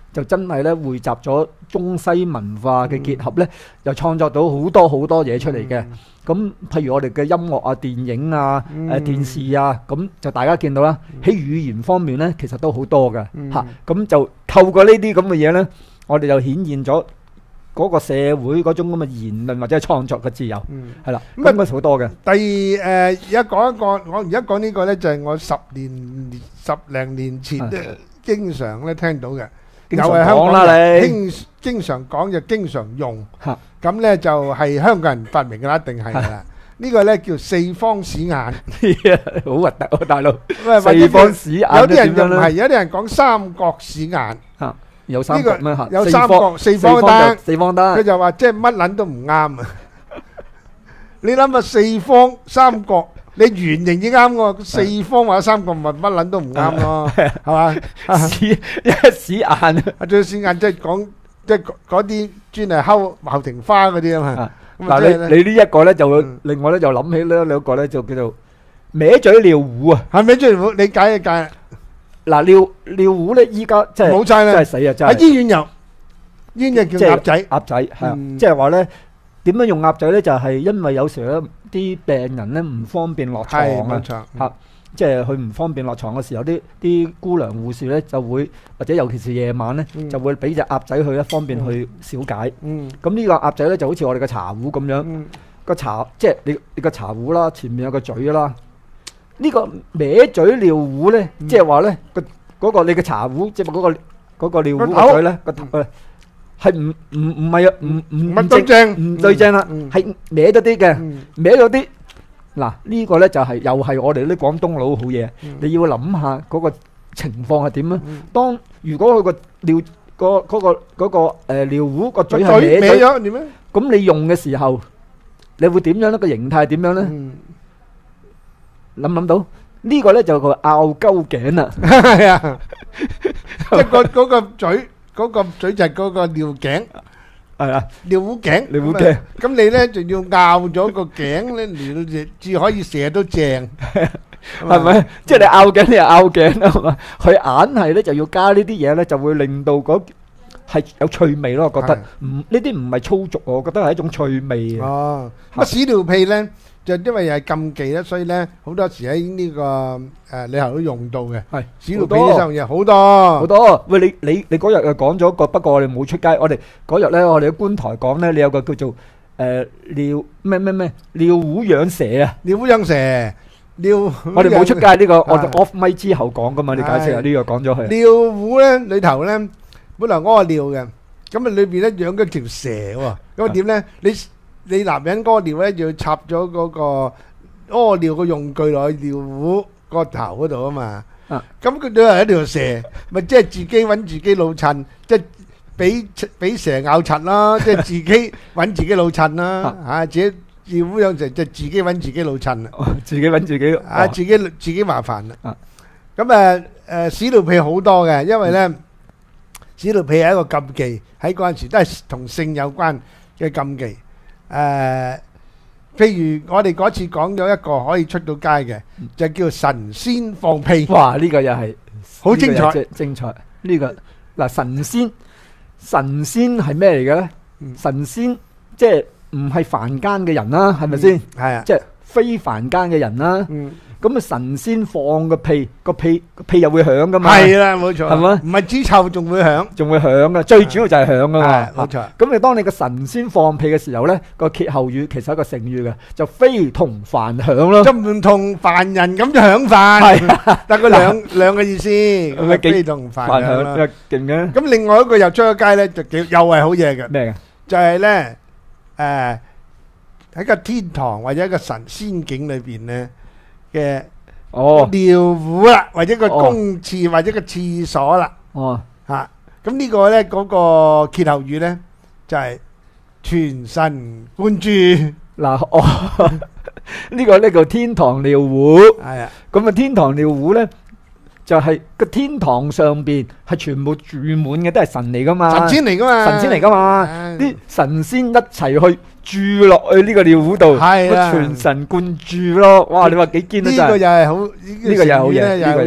就真係咧匯集咗中西文化嘅結合咧，又創作到好多好多嘢出嚟嘅。咁譬如我哋嘅音樂啊、電影啊、誒電視啊，咁就大家見到啦。喺語言方面咧，其實都好多嘅嚇。咁就透過呢啲咁嘅嘢咧，我哋就顯現咗嗰個社會嗰種咁嘅言論或者係創作嘅自由，係啦。咁啊好多嘅。 第二誒，而家講一個，我而家講呢個咧，就係我十年十零年前咧，經常咧聽到嘅。又係香港人經經常講就經常用，咁咧就係香港人發明嘅啦，一定係啦。呢個咧叫四方屎眼， 好核突啊，大佬！ 四方屎眼有啲人就唔係，有啲人講三角屎眼。 嚇，有三角咩嚇？ 有三角四方單， 四方單。 佢就話即係乜撚都唔啱啊！你諗下四方三角。你圓形已啱喎，四方或者三角咪乜撚都唔啱咯，係嘛？ 屎一屎眼啊！ 仲有屎眼即係講即係嗰啲專係睺後庭花嗰啲啊嘛。 嗱，你你呢一個咧就會另外咧就諗起咧兩個咧就叫做歪嘴尿壺啊。 係咪即係你解一解？ 嗱，尿尿壺咧依家即係冇晒啦， 真係死啊！真係喺醫院有，醫院就叫鴨仔， 鴨仔係啊，即係話咧。點樣用鴨仔咧？就係因為有時咧啲病人咧唔方便落床啊，嚇，即係佢唔方便落床嘅時候，啲啲姑娘護士咧就會或者尤其是夜晚咧就會俾隻鴨仔去咧方便去小解。咁呢個鴨仔咧就好似我哋嘅茶壺咁樣，個茶即係你你個茶壺啦，前面有個嘴啦。呢個歪嘴尿壺咧，即係話咧個嗰個你嘅茶壺，即係嗰個嗰個尿壺個嘴咧個頭誒。係唔唔唔係啊，唔唔唔正唔對正啦，係歪咗啲嘅，歪咗啲。嗱呢個咧就係又係我哋啲廣東佬好嘢，你要諗下嗰個情況係點啊？當如果佢個尿個嗰個嗰個誒尿壺個嘴係歪咗，點咧？咁你用嘅時候，你會點樣咧？個形態係點樣咧？諗唔諗到？呢個咧就個拗鳩頸啦，係啊，即係個嗰個嘴。嗰個嘴就係嗰個尿頸，係啊，尿壺頸，尿壺頸。咁你咧就要拗咗個頸咧，嚟至可以射到正，係咪？即係你拗頸，你又拗頸啊嘛。佢硬係咧就要加呢啲嘢咧，就會令到嗰係有趣味咯。我覺得唔呢啲唔係粗俗，我覺得係一種趣味啊。哦，咁屎尿屁咧就因為又係禁忌咧，所以咧好多時喺呢個誒旅行都用到嘅。係屎尿屁呢樣嘢好多好多。喂，你你你嗰日又講咗個，不過我哋冇出街。我哋嗰日咧，我哋喺觀台講咧，你有個叫做誒尿咩咩咩尿壺養蛇啊！尿壺養蛇，尿我哋冇出街呢個，我哋 off 咪之後講噶嘛。你解釋下呢個講咗去。尿壺咧裏頭咧本來屙尿嘅，咁啊裏邊咧養咗條蛇喎。咁啊點咧？你你男人屙尿咧，要插咗嗰個屙尿嘅用具落去尿壺個頭嗰度啊嘛。咁佢都係一條蛇，咪即係自己揾自己老襯，即係俾俾蛇咬柒啦，即係自己揾自己老襯啦。嚇，自己尿壺養蛇就自己揾自己老襯啦。自己揾自己啊，自己自己麻煩啦。咁誒誒屎尿屁好多嘅，因為咧屎尿屁係一個禁忌，喺嗰陣時都係同性有關嘅禁忌。誒，譬如我哋嗰次講咗一個可以出到街嘅，就叫神仙放屁。哇！呢個又係好精彩，精彩。呢個嗱神仙，神仙係咩嚟嘅咧？神仙即係唔係凡間嘅人啦，係咪先？係啊，即係非凡間嘅人啦。咁啊神仙放個屁，個屁個屁又會響噶嘛？係啦，冇錯，係嘛？唔係只臭仲會響，仲會響嘅。最主要就係響噶嘛。冇錯。咁你當你個神仙放屁嘅時候咧，個歇後語其實係一個成語嘅，就非同凡響咯。就唔同凡人咁就響凡，係，但係佢兩兩個意思，咁啊非同凡響啦，勁嘅。咁另外一個又出咗街咧，就幾又係好嘢嘅。咩嘅？就係咧，誒喺個天堂或者一個神仙境裏邊咧。嘅哦尿壺啦，或者個公廁或者個廁所啦，哦吓，咁呢個咧嗰個歇後語咧就係全神貫注嗱，哦呢個呢叫天堂尿壺，係啊，咁啊天堂尿壺咧就係個天堂上邊係全部住滿嘅都係神嚟噶嘛，神仙嚟噶嘛，神仙嚟噶嘛，啲神仙一齊去住落去呢個尿壺度，係啊，全神貫注咯！哇，你話幾堅啊？真係呢個又係好，呢個又係好嘢，呢個又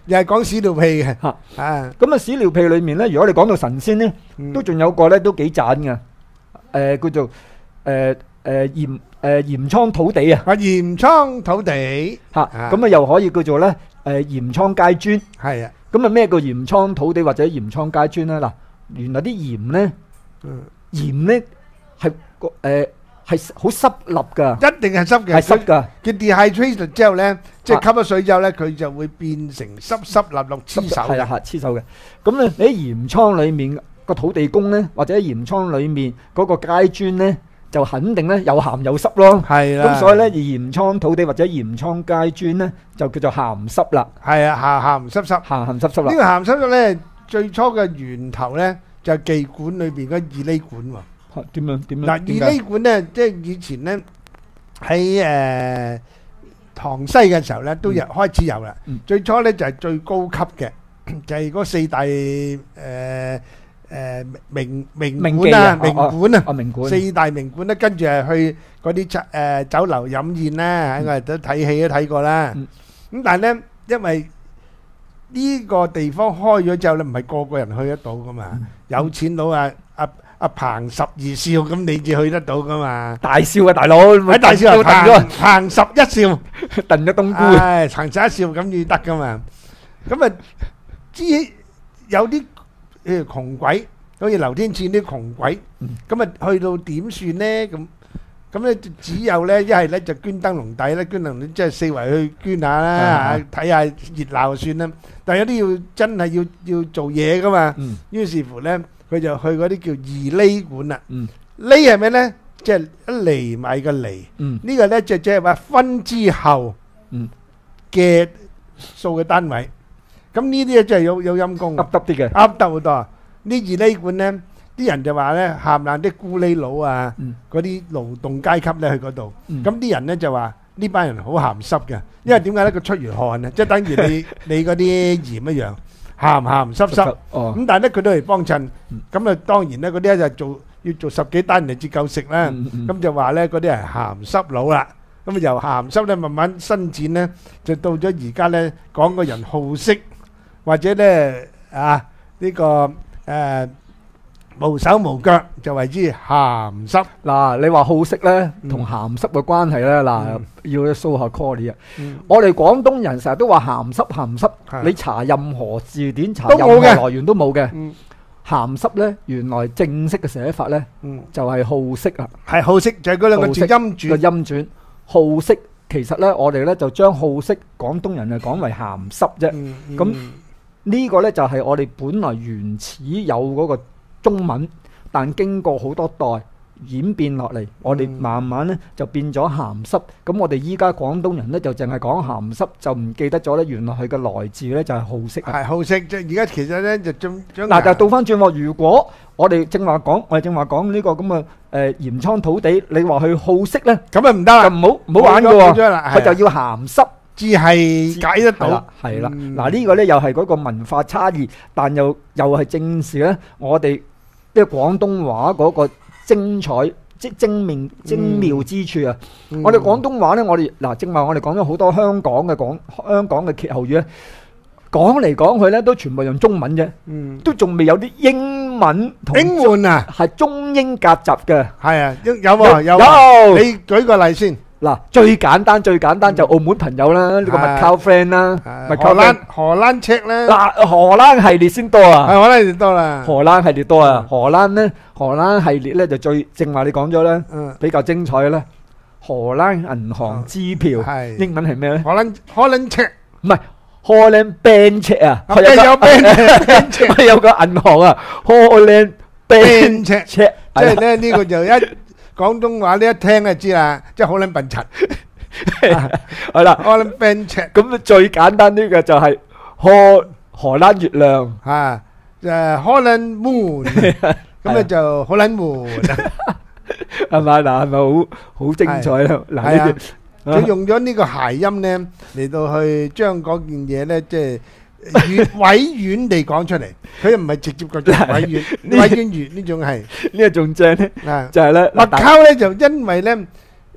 又係講屎尿屁嘅嚇。 啊， 咁啊屎尿屁裏面咧，如果你講到神仙咧，都仲有個咧都幾賺嘅，誒叫做誒誒鹽誒鹽倉土地啊， 啊鹽倉土地嚇， 啊咁啊又可以叫做咧誒鹽倉階磚。 係啊， 咁啊咩叫鹽倉土地或者鹽倉階磚咧？嗱，原來啲鹽咧， 嗯， 鹽咧係個誒係好濕立㗎， 一定係濕嘅， 係濕㗎。 佢 dehydrated 之後咧，即係吸咗水之後咧，佢就會變成濕濕立立黐手嘅。 係啊，係黐手嘅。咁咧你喺鹽倉裡面個土地公咧，或者喺鹽倉裡面嗰個階磚咧，就肯定咧有鹹有濕咯。 係啦， 咁所以咧鹽倉土地或者鹽倉階磚咧，就叫做鹹濕啦， 係啊，鹹鹹濕濕。 鹹鹹濕濕呢啦。 個鹹濕濕咧，最初嘅源頭咧就係妓館裏邊嗰二厘館喎。 嚇點樣點樣？ 嗱， 點解二厘館咧，即係以前咧喺誒塘西嘅時候咧，都有開始有啦。 嗯最初咧就係最高級嘅，就係嗰四大誒誒名名名館啊， 記啊名館啊， 啊名館四大名館咧，跟住係去嗰啲酒誒酒樓飲宴啦，喺我哋都睇戲都睇過啦。 嗯咁但係咧，因為呢個地方開咗之後咧，唔係個個人去得到噶嘛，有錢佬啊阿阿彭十二少咁你至去得到噶嘛。 大笑啊大佬， 喺大少都彭燉彭十一少， 咗燉咗冬菇。 唉，彭十一少咁至得噶嘛。咁啊，知有啲誒窮鬼，好似劉天賜啲窮鬼，咁啊去到點算咧？咁咁咧只有咧一係咧就捐燈籠底咧，捐燈籠即係四圍去捐下啦，睇下熱鬧就算啦。但係有啲要真係要要做嘢噶嘛， 嗯於是乎咧佢就去嗰啲叫二厘館啦。 嗯厘係咩咧？即係一厘米嘅厘。 嗯呢個咧就即係話分之後嗯， 嘅數嘅單位。咁呢啲咧真係有有陰功， 噏得啲嘅。 噏得好多。呢二厘館咧，啲人就話咧冚爛啲咕喱佬啊， 嗯嗰啲勞動階級咧去嗰度。 嗯咁啲人咧就話呢班人好鹹濕嘅，因為點解咧？佢出完汗啊，即係等於你你嗰啲鹽一樣鹹鹹濕濕。 哦， 咁但係咧佢都嚟幫襯嗯， 咁啊當然咧嗰啲咧就做要做十幾單人至夠食啦。 嗯嗯咁就話咧嗰啲係鹹濕佬啦。咁啊由鹹濕咧慢慢伸展咧，就到咗而家咧講個人好色，或者咧啊呢個誒無手無腳就為之鹹濕。 嗱，你話好色咧， 嗯同鹹濕嘅關係咧，嗱嗯要掃下 call 你啊！ 嗯我哋廣東人成日都話鹹濕鹹濕， 係你查任何字典查都任何冇嘅來源都冇嘅。 嗯鹹濕咧，原來正式嘅寫法咧嗯， 就係好色啊， 係好色就係嗰兩個字好色音轉。 個音轉好色。其實咧，我哋咧就將好色廣東人就講為鹹濕啫。 嗯嗯咁呢個呢，就係我哋本來原始有嗰個中文，但經過好多代演變落嚟，我哋慢慢呢就變咗鹹濕。咁我哋依家廣東人呢，就淨係講鹹濕，就唔記得咗呢，原來佢嘅來自呢就係好色啊。 係好色，即係而家其實咧就將將嗱，就倒翻轉喎。如果我哋正話講，我哋正話講呢個咁嘅誒鹽倉土地，你話佢好色呢， 咁啊唔得啦， 就唔好唔好玩嘅冇喎， 咗啦，係佢就要鹹濕。 至係解得係啦到，， 係啦。 嗯嗱呢個咧又係嗰個文化差異，但又又係正視咧我哋即係廣東話嗰個精彩、即精妙、精妙之處啊！ 嗯我哋廣東話咧，我哋嗱正話我哋講咗好多香港嘅講香港嘅歇後語咧，講嚟講去咧都全部用中文啫， 嗯， 都仲未有啲英文同英文啊， 係中英夾雜嘅。 係啊，有有喎有喎， 有你舉個例先。 嗱，最簡單最簡單就澳門朋友啦，呢個麥靠 friend 啦，麥靠荷蘭荷蘭赤咧， 嗱荷蘭系列先多啊。 係荷蘭就多啦。 荷蘭系列多啊， 嗯荷蘭咧，荷蘭系列咧就最正話你講咗咧， 嗯， 比較精彩嘅咧。荷蘭銀行支票， 係英文係咩咧？ 荷蘭荷蘭赤， 唔係 Holland Bank check 啊， 啊佢有有個 bank check 佢有個銀行啊，Holland Bank bank check， check， 即係咧呢個就一廣東話呢一聽就知啦，即係好撚笨柒。 係啦。 荷蘭 bank check 咁最簡單呢個就係荷荷蘭月亮， 嚇，誒荷蘭 moon，咁咧就荷蘭 moon。 係咪嗱？係咪好好精彩咧？嗱係啊呢啲佢用咗呢個諧音咧嚟到去將嗰件嘢咧，即係婉委婉地講出嚟。佢又唔係直接講出委婉，委婉語呢種係呢個仲正咧， 啊。 就係咧麥溝咧就因為咧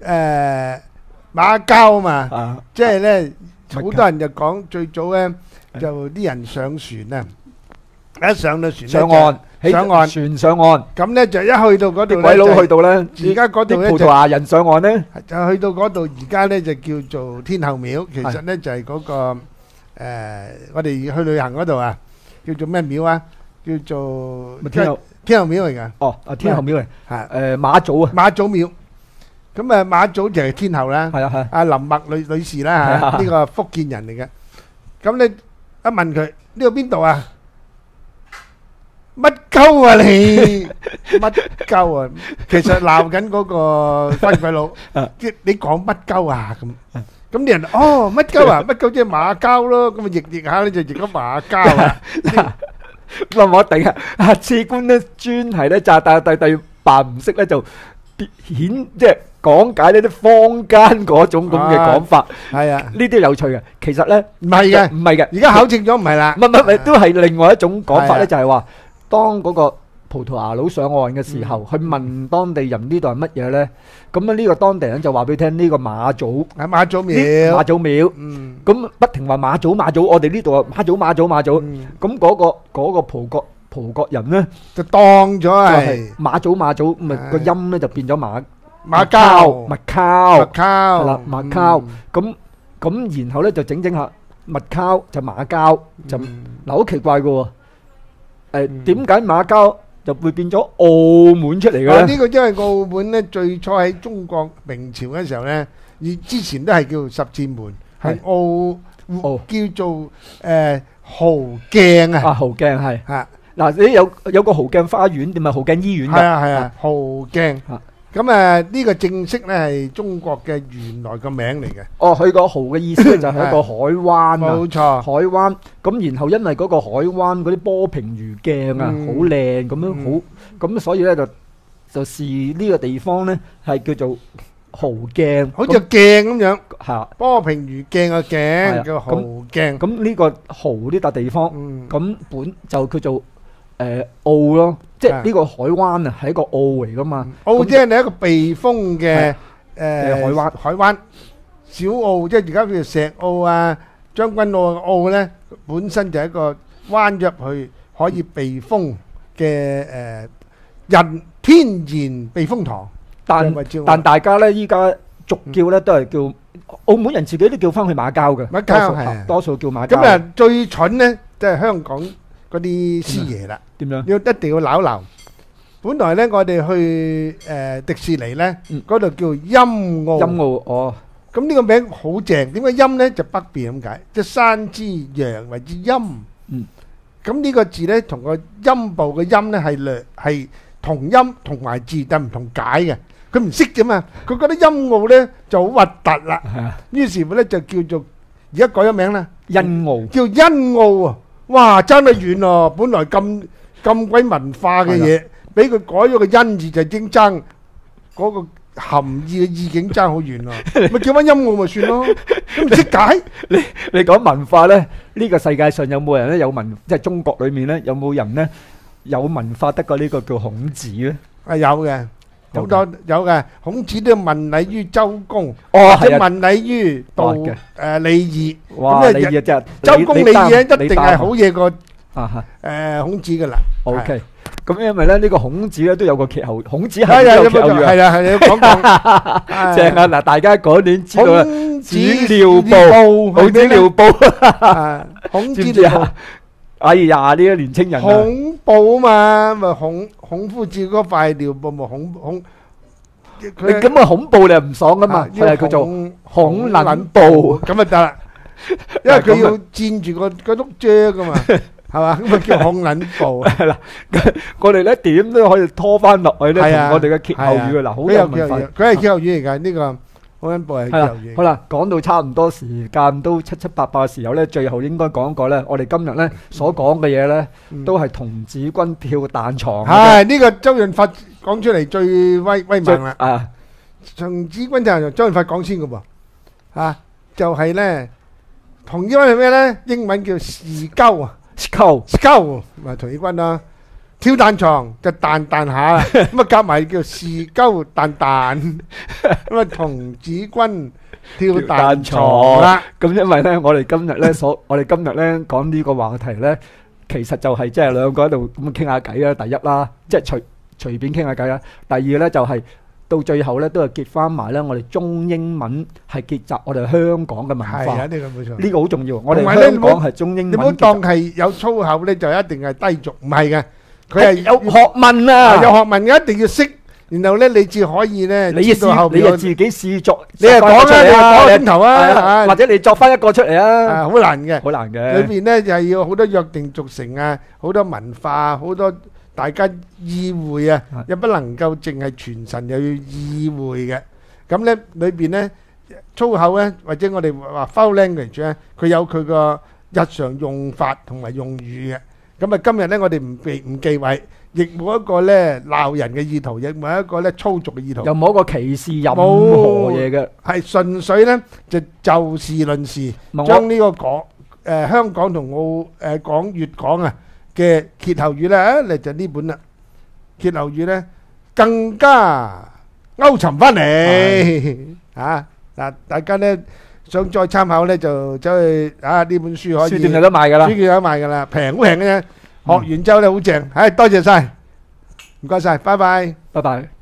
誒馬交啊嘛， 啊， 即係咧麥溝好多人就講最早咧就啲人上船啊，一上到船上岸，起上岸船上岸， 咁咧就一去到嗰度啲鬼佬去咧， 到咧， 而家嗰度啲咧就葡萄牙人上岸咧， 就去到嗰度，而家咧就叫做天后廟，其實咧就係嗰個誒，我哋去旅行嗰度啊，叫做咩廟啊？叫做咪天后天后廟嚟㗎， 哦，啊天后廟嚟， 係誒馬祖啊， 馬祖廟。咁啊，馬祖就係天后啦。 係啊係， 阿林默女女士啦嚇， 係啊呢個福建人嚟嘅。咁你一問佢呢個邊度啊？乜鳩啊你？乜鳩啊？其實鬧緊嗰個番鬼佬，即係你講乜鳩啊咁。咁啲人哦乜鳩啊？乜鳩即係馬交咯。咁啊譯譯下咧就譯咗馬交啊。 嗱我頂啊！啊次官咧專係咧就但係第第扮唔識咧就顯即係講解呢啲坊間嗰種咁嘅講法。 係啊， 呢啲有趣嘅。其實咧唔係嘅， 唔係嘅。 而家考證咗唔係啦。 唔係唔係，都係另外一種講法係啊咧，就係話當嗰個葡萄牙佬上岸嘅時候，去問當地人呢度係乜嘢咧？咁啊呢個當地人就話俾你聽呢個馬祖， 係馬祖呢廟。 馬祖廟。 嗯咁不停話馬祖馬祖，我哋呢度啊馬祖馬祖馬祖。 嗯， 咁嗰個嗰個葡國葡國人咧就當咗就係係馬祖馬祖，咪個係音咧就變咗馬馬交。 麥靠麥交係啦馬交。咁咁然後咧就整整下麥靠就馬交就嗱好奇怪嘅喎。誒點解馬交就會變咗澳門出嚟嘅咧？ 啊呢個因為澳門咧最初喺中國明朝嘅時候咧，而之前都係叫十字門，係澳哦叫做誒豪鏡啊啊豪鏡係嚇， 嗱你有有個豪鏡花園定係豪鏡醫院係㗎？ 啊係啊豪鏡啊。 咁誒呢個正式咧係中國嘅原來個名嚟嘅， 哦，佢個豪嘅意思咧就係一個海灣啊。 冇錯。 海灣咁，然後因為嗰個海灣嗰啲波平如鏡啊， 嗯好靚咁樣， 嗯好咁，所以咧就就視呢個地方咧係叫做豪鏡， 好似個鏡咁樣， 嚇。 波平如鏡嘅係啊鏡叫豪鏡。 咁呢個豪呢笪地方， 嗯咁本就叫做誒澳咯，即係呢個海灣啊，係一個澳嚟噶嘛。 澳即係你一個避風嘅誒海灣海灣，小澳即係而家叫做石澳啊、將軍澳嘅澳咧，本身就係一個彎入去可以避風嘅誒人天然避風塘。 但就係照但大家咧依家俗叫咧都係叫澳門人自己都叫翻去馬交嘅， 馬交多數係啊多數叫馬交。 咁啊，最蠢咧，即係香港嗰啲師爺啦， 點樣？ 要一定要鬧鬧。本來咧，我哋去誒迪士尼咧， 嗯嗰度叫陰澳。 陰澳哦。 咁呢個名好正，點解陰咧就北邊咁解？即係山之陽為之陰。 嗯。 咁呢個字咧，同個陰部嘅陰咧係略係同音同埋字，但唔同解嘅。佢唔識啫嘛，佢覺得陰澳咧就好核突啦。 係啊。 於是乎咧就叫做而家改咗名啦， 欣澳。 叫欣澳啊！哇，爭得遠咯！本來咁咁鬼文化嘅嘢，俾佢改咗個欣字就已經爭嗰個含義嘅意境爭好遠咯。咪叫翻欣澳咪算咯，都唔識解。 你你講文化咧，呢個世界上有冇人咧有文，即係中國裏面咧有冇人咧有文化得過呢個叫孔子咧？ 係有嘅，好多有嘅。孔子都問禮於周公， 哦， 或者係啊， 問禮於道哦嘅誒李義。 哇！ 咁咧你嘅啫， 周公李義咧一定係好好嘢過啊誒孔子噶啦。 嚇。OK，咁因為咧呢個孔子咧都有個歇後，孔子係啊， 係有有冇錯？ 歇後語啊。 係啊，係啊，講講。 正啊！嗱，大家嗰年知道啦， 孔子尿布，孔子尿布， 啊，孔子知唔知啊？哎呀，呢啲年青人啊， 恐怖啊嘛，咪孔孔夫子嗰塊尿布咪恐恐， 你咁啊恐怖你又唔爽噶嘛？佢係叫做恐撚布， 咁啊得啦，因為佢要佔住個個碌啫噶嘛，係嘛？咁啊叫恐撚布。 係啦。我哋咧點都可以拖翻落去咧，同我哋嘅歇後語啊，嗱，好佢有文化。 有佢係歇後語嚟㗎，呢個恐撚布係係啦歇後，語。 好啦，講到差唔多時間都七七八八嘅時候咧，最後應該講一個咧，我哋今日咧所講嘅嘢咧，都係童子軍跳彈床嘅啫。 係呢個周潤發講出嚟最威威猛啦。 啊， 童子軍就係周潤發講先嘅喎，啊就係咧童子軍係咩咧？英文叫士鳩啊， 溝士鳩咪童子軍啦。跳彈床就彈彈下啦，咁啊夾埋叫士鳩彈彈，咁啊童子軍跳彈床啦。 咁因為咧，我哋今日咧所，我哋今日咧講呢個話題咧，其實就係即係兩個喺度咁傾下偈啦。第一啦，即係隨隨便傾下偈啦。第二咧就係到最後咧都係結翻埋咧，我哋中英文係結集我哋香港嘅文化。 係啊，呢個冇錯。 呢個好重要。我哋同埋咧， 香港係中英文你唔好結集。 當係有粗口咧，就一定係低俗，唔係嘅。佢係有學問啊， 有學問嘅，一定要識，然後咧你至可以咧你知道後試，你邊有。 就自己試作， 你係講啊，你係講先頭啊， 係啊啊或者你作翻一個出嚟啊， 啊，好難嘅。 好難裏嘅。 邊咧就係要好多約定俗成啊，好多文化，好多大家意會啊， 係又不能夠淨係傳神，又要意會嘅。咁咧裏邊咧粗口咧，或者我哋話 foul language 咧，佢有佢個日常用法同埋用語嘅。咁啊，今日咧我哋唔避唔忌諱，亦冇一個咧鬧人嘅意圖，亦冇一個咧粗俗嘅意圖， 又冇一個歧視任何冇嘢嘅。 係純粹咧就就事論事， 唔係我將呢個港誒香港同澳誒港粵港啊嘅歇後語咧，啊嚟就呢本啦。歇後語咧更加勾尋翻嚟啊！嗱，大家咧想再參考咧，就走去啊呢本書可以書店有得賣㗎啦書。店有得賣㗎啦，平好平嘅啫。學完之後咧好正，唉多謝晒，唔該晒，拜拜。 拜拜。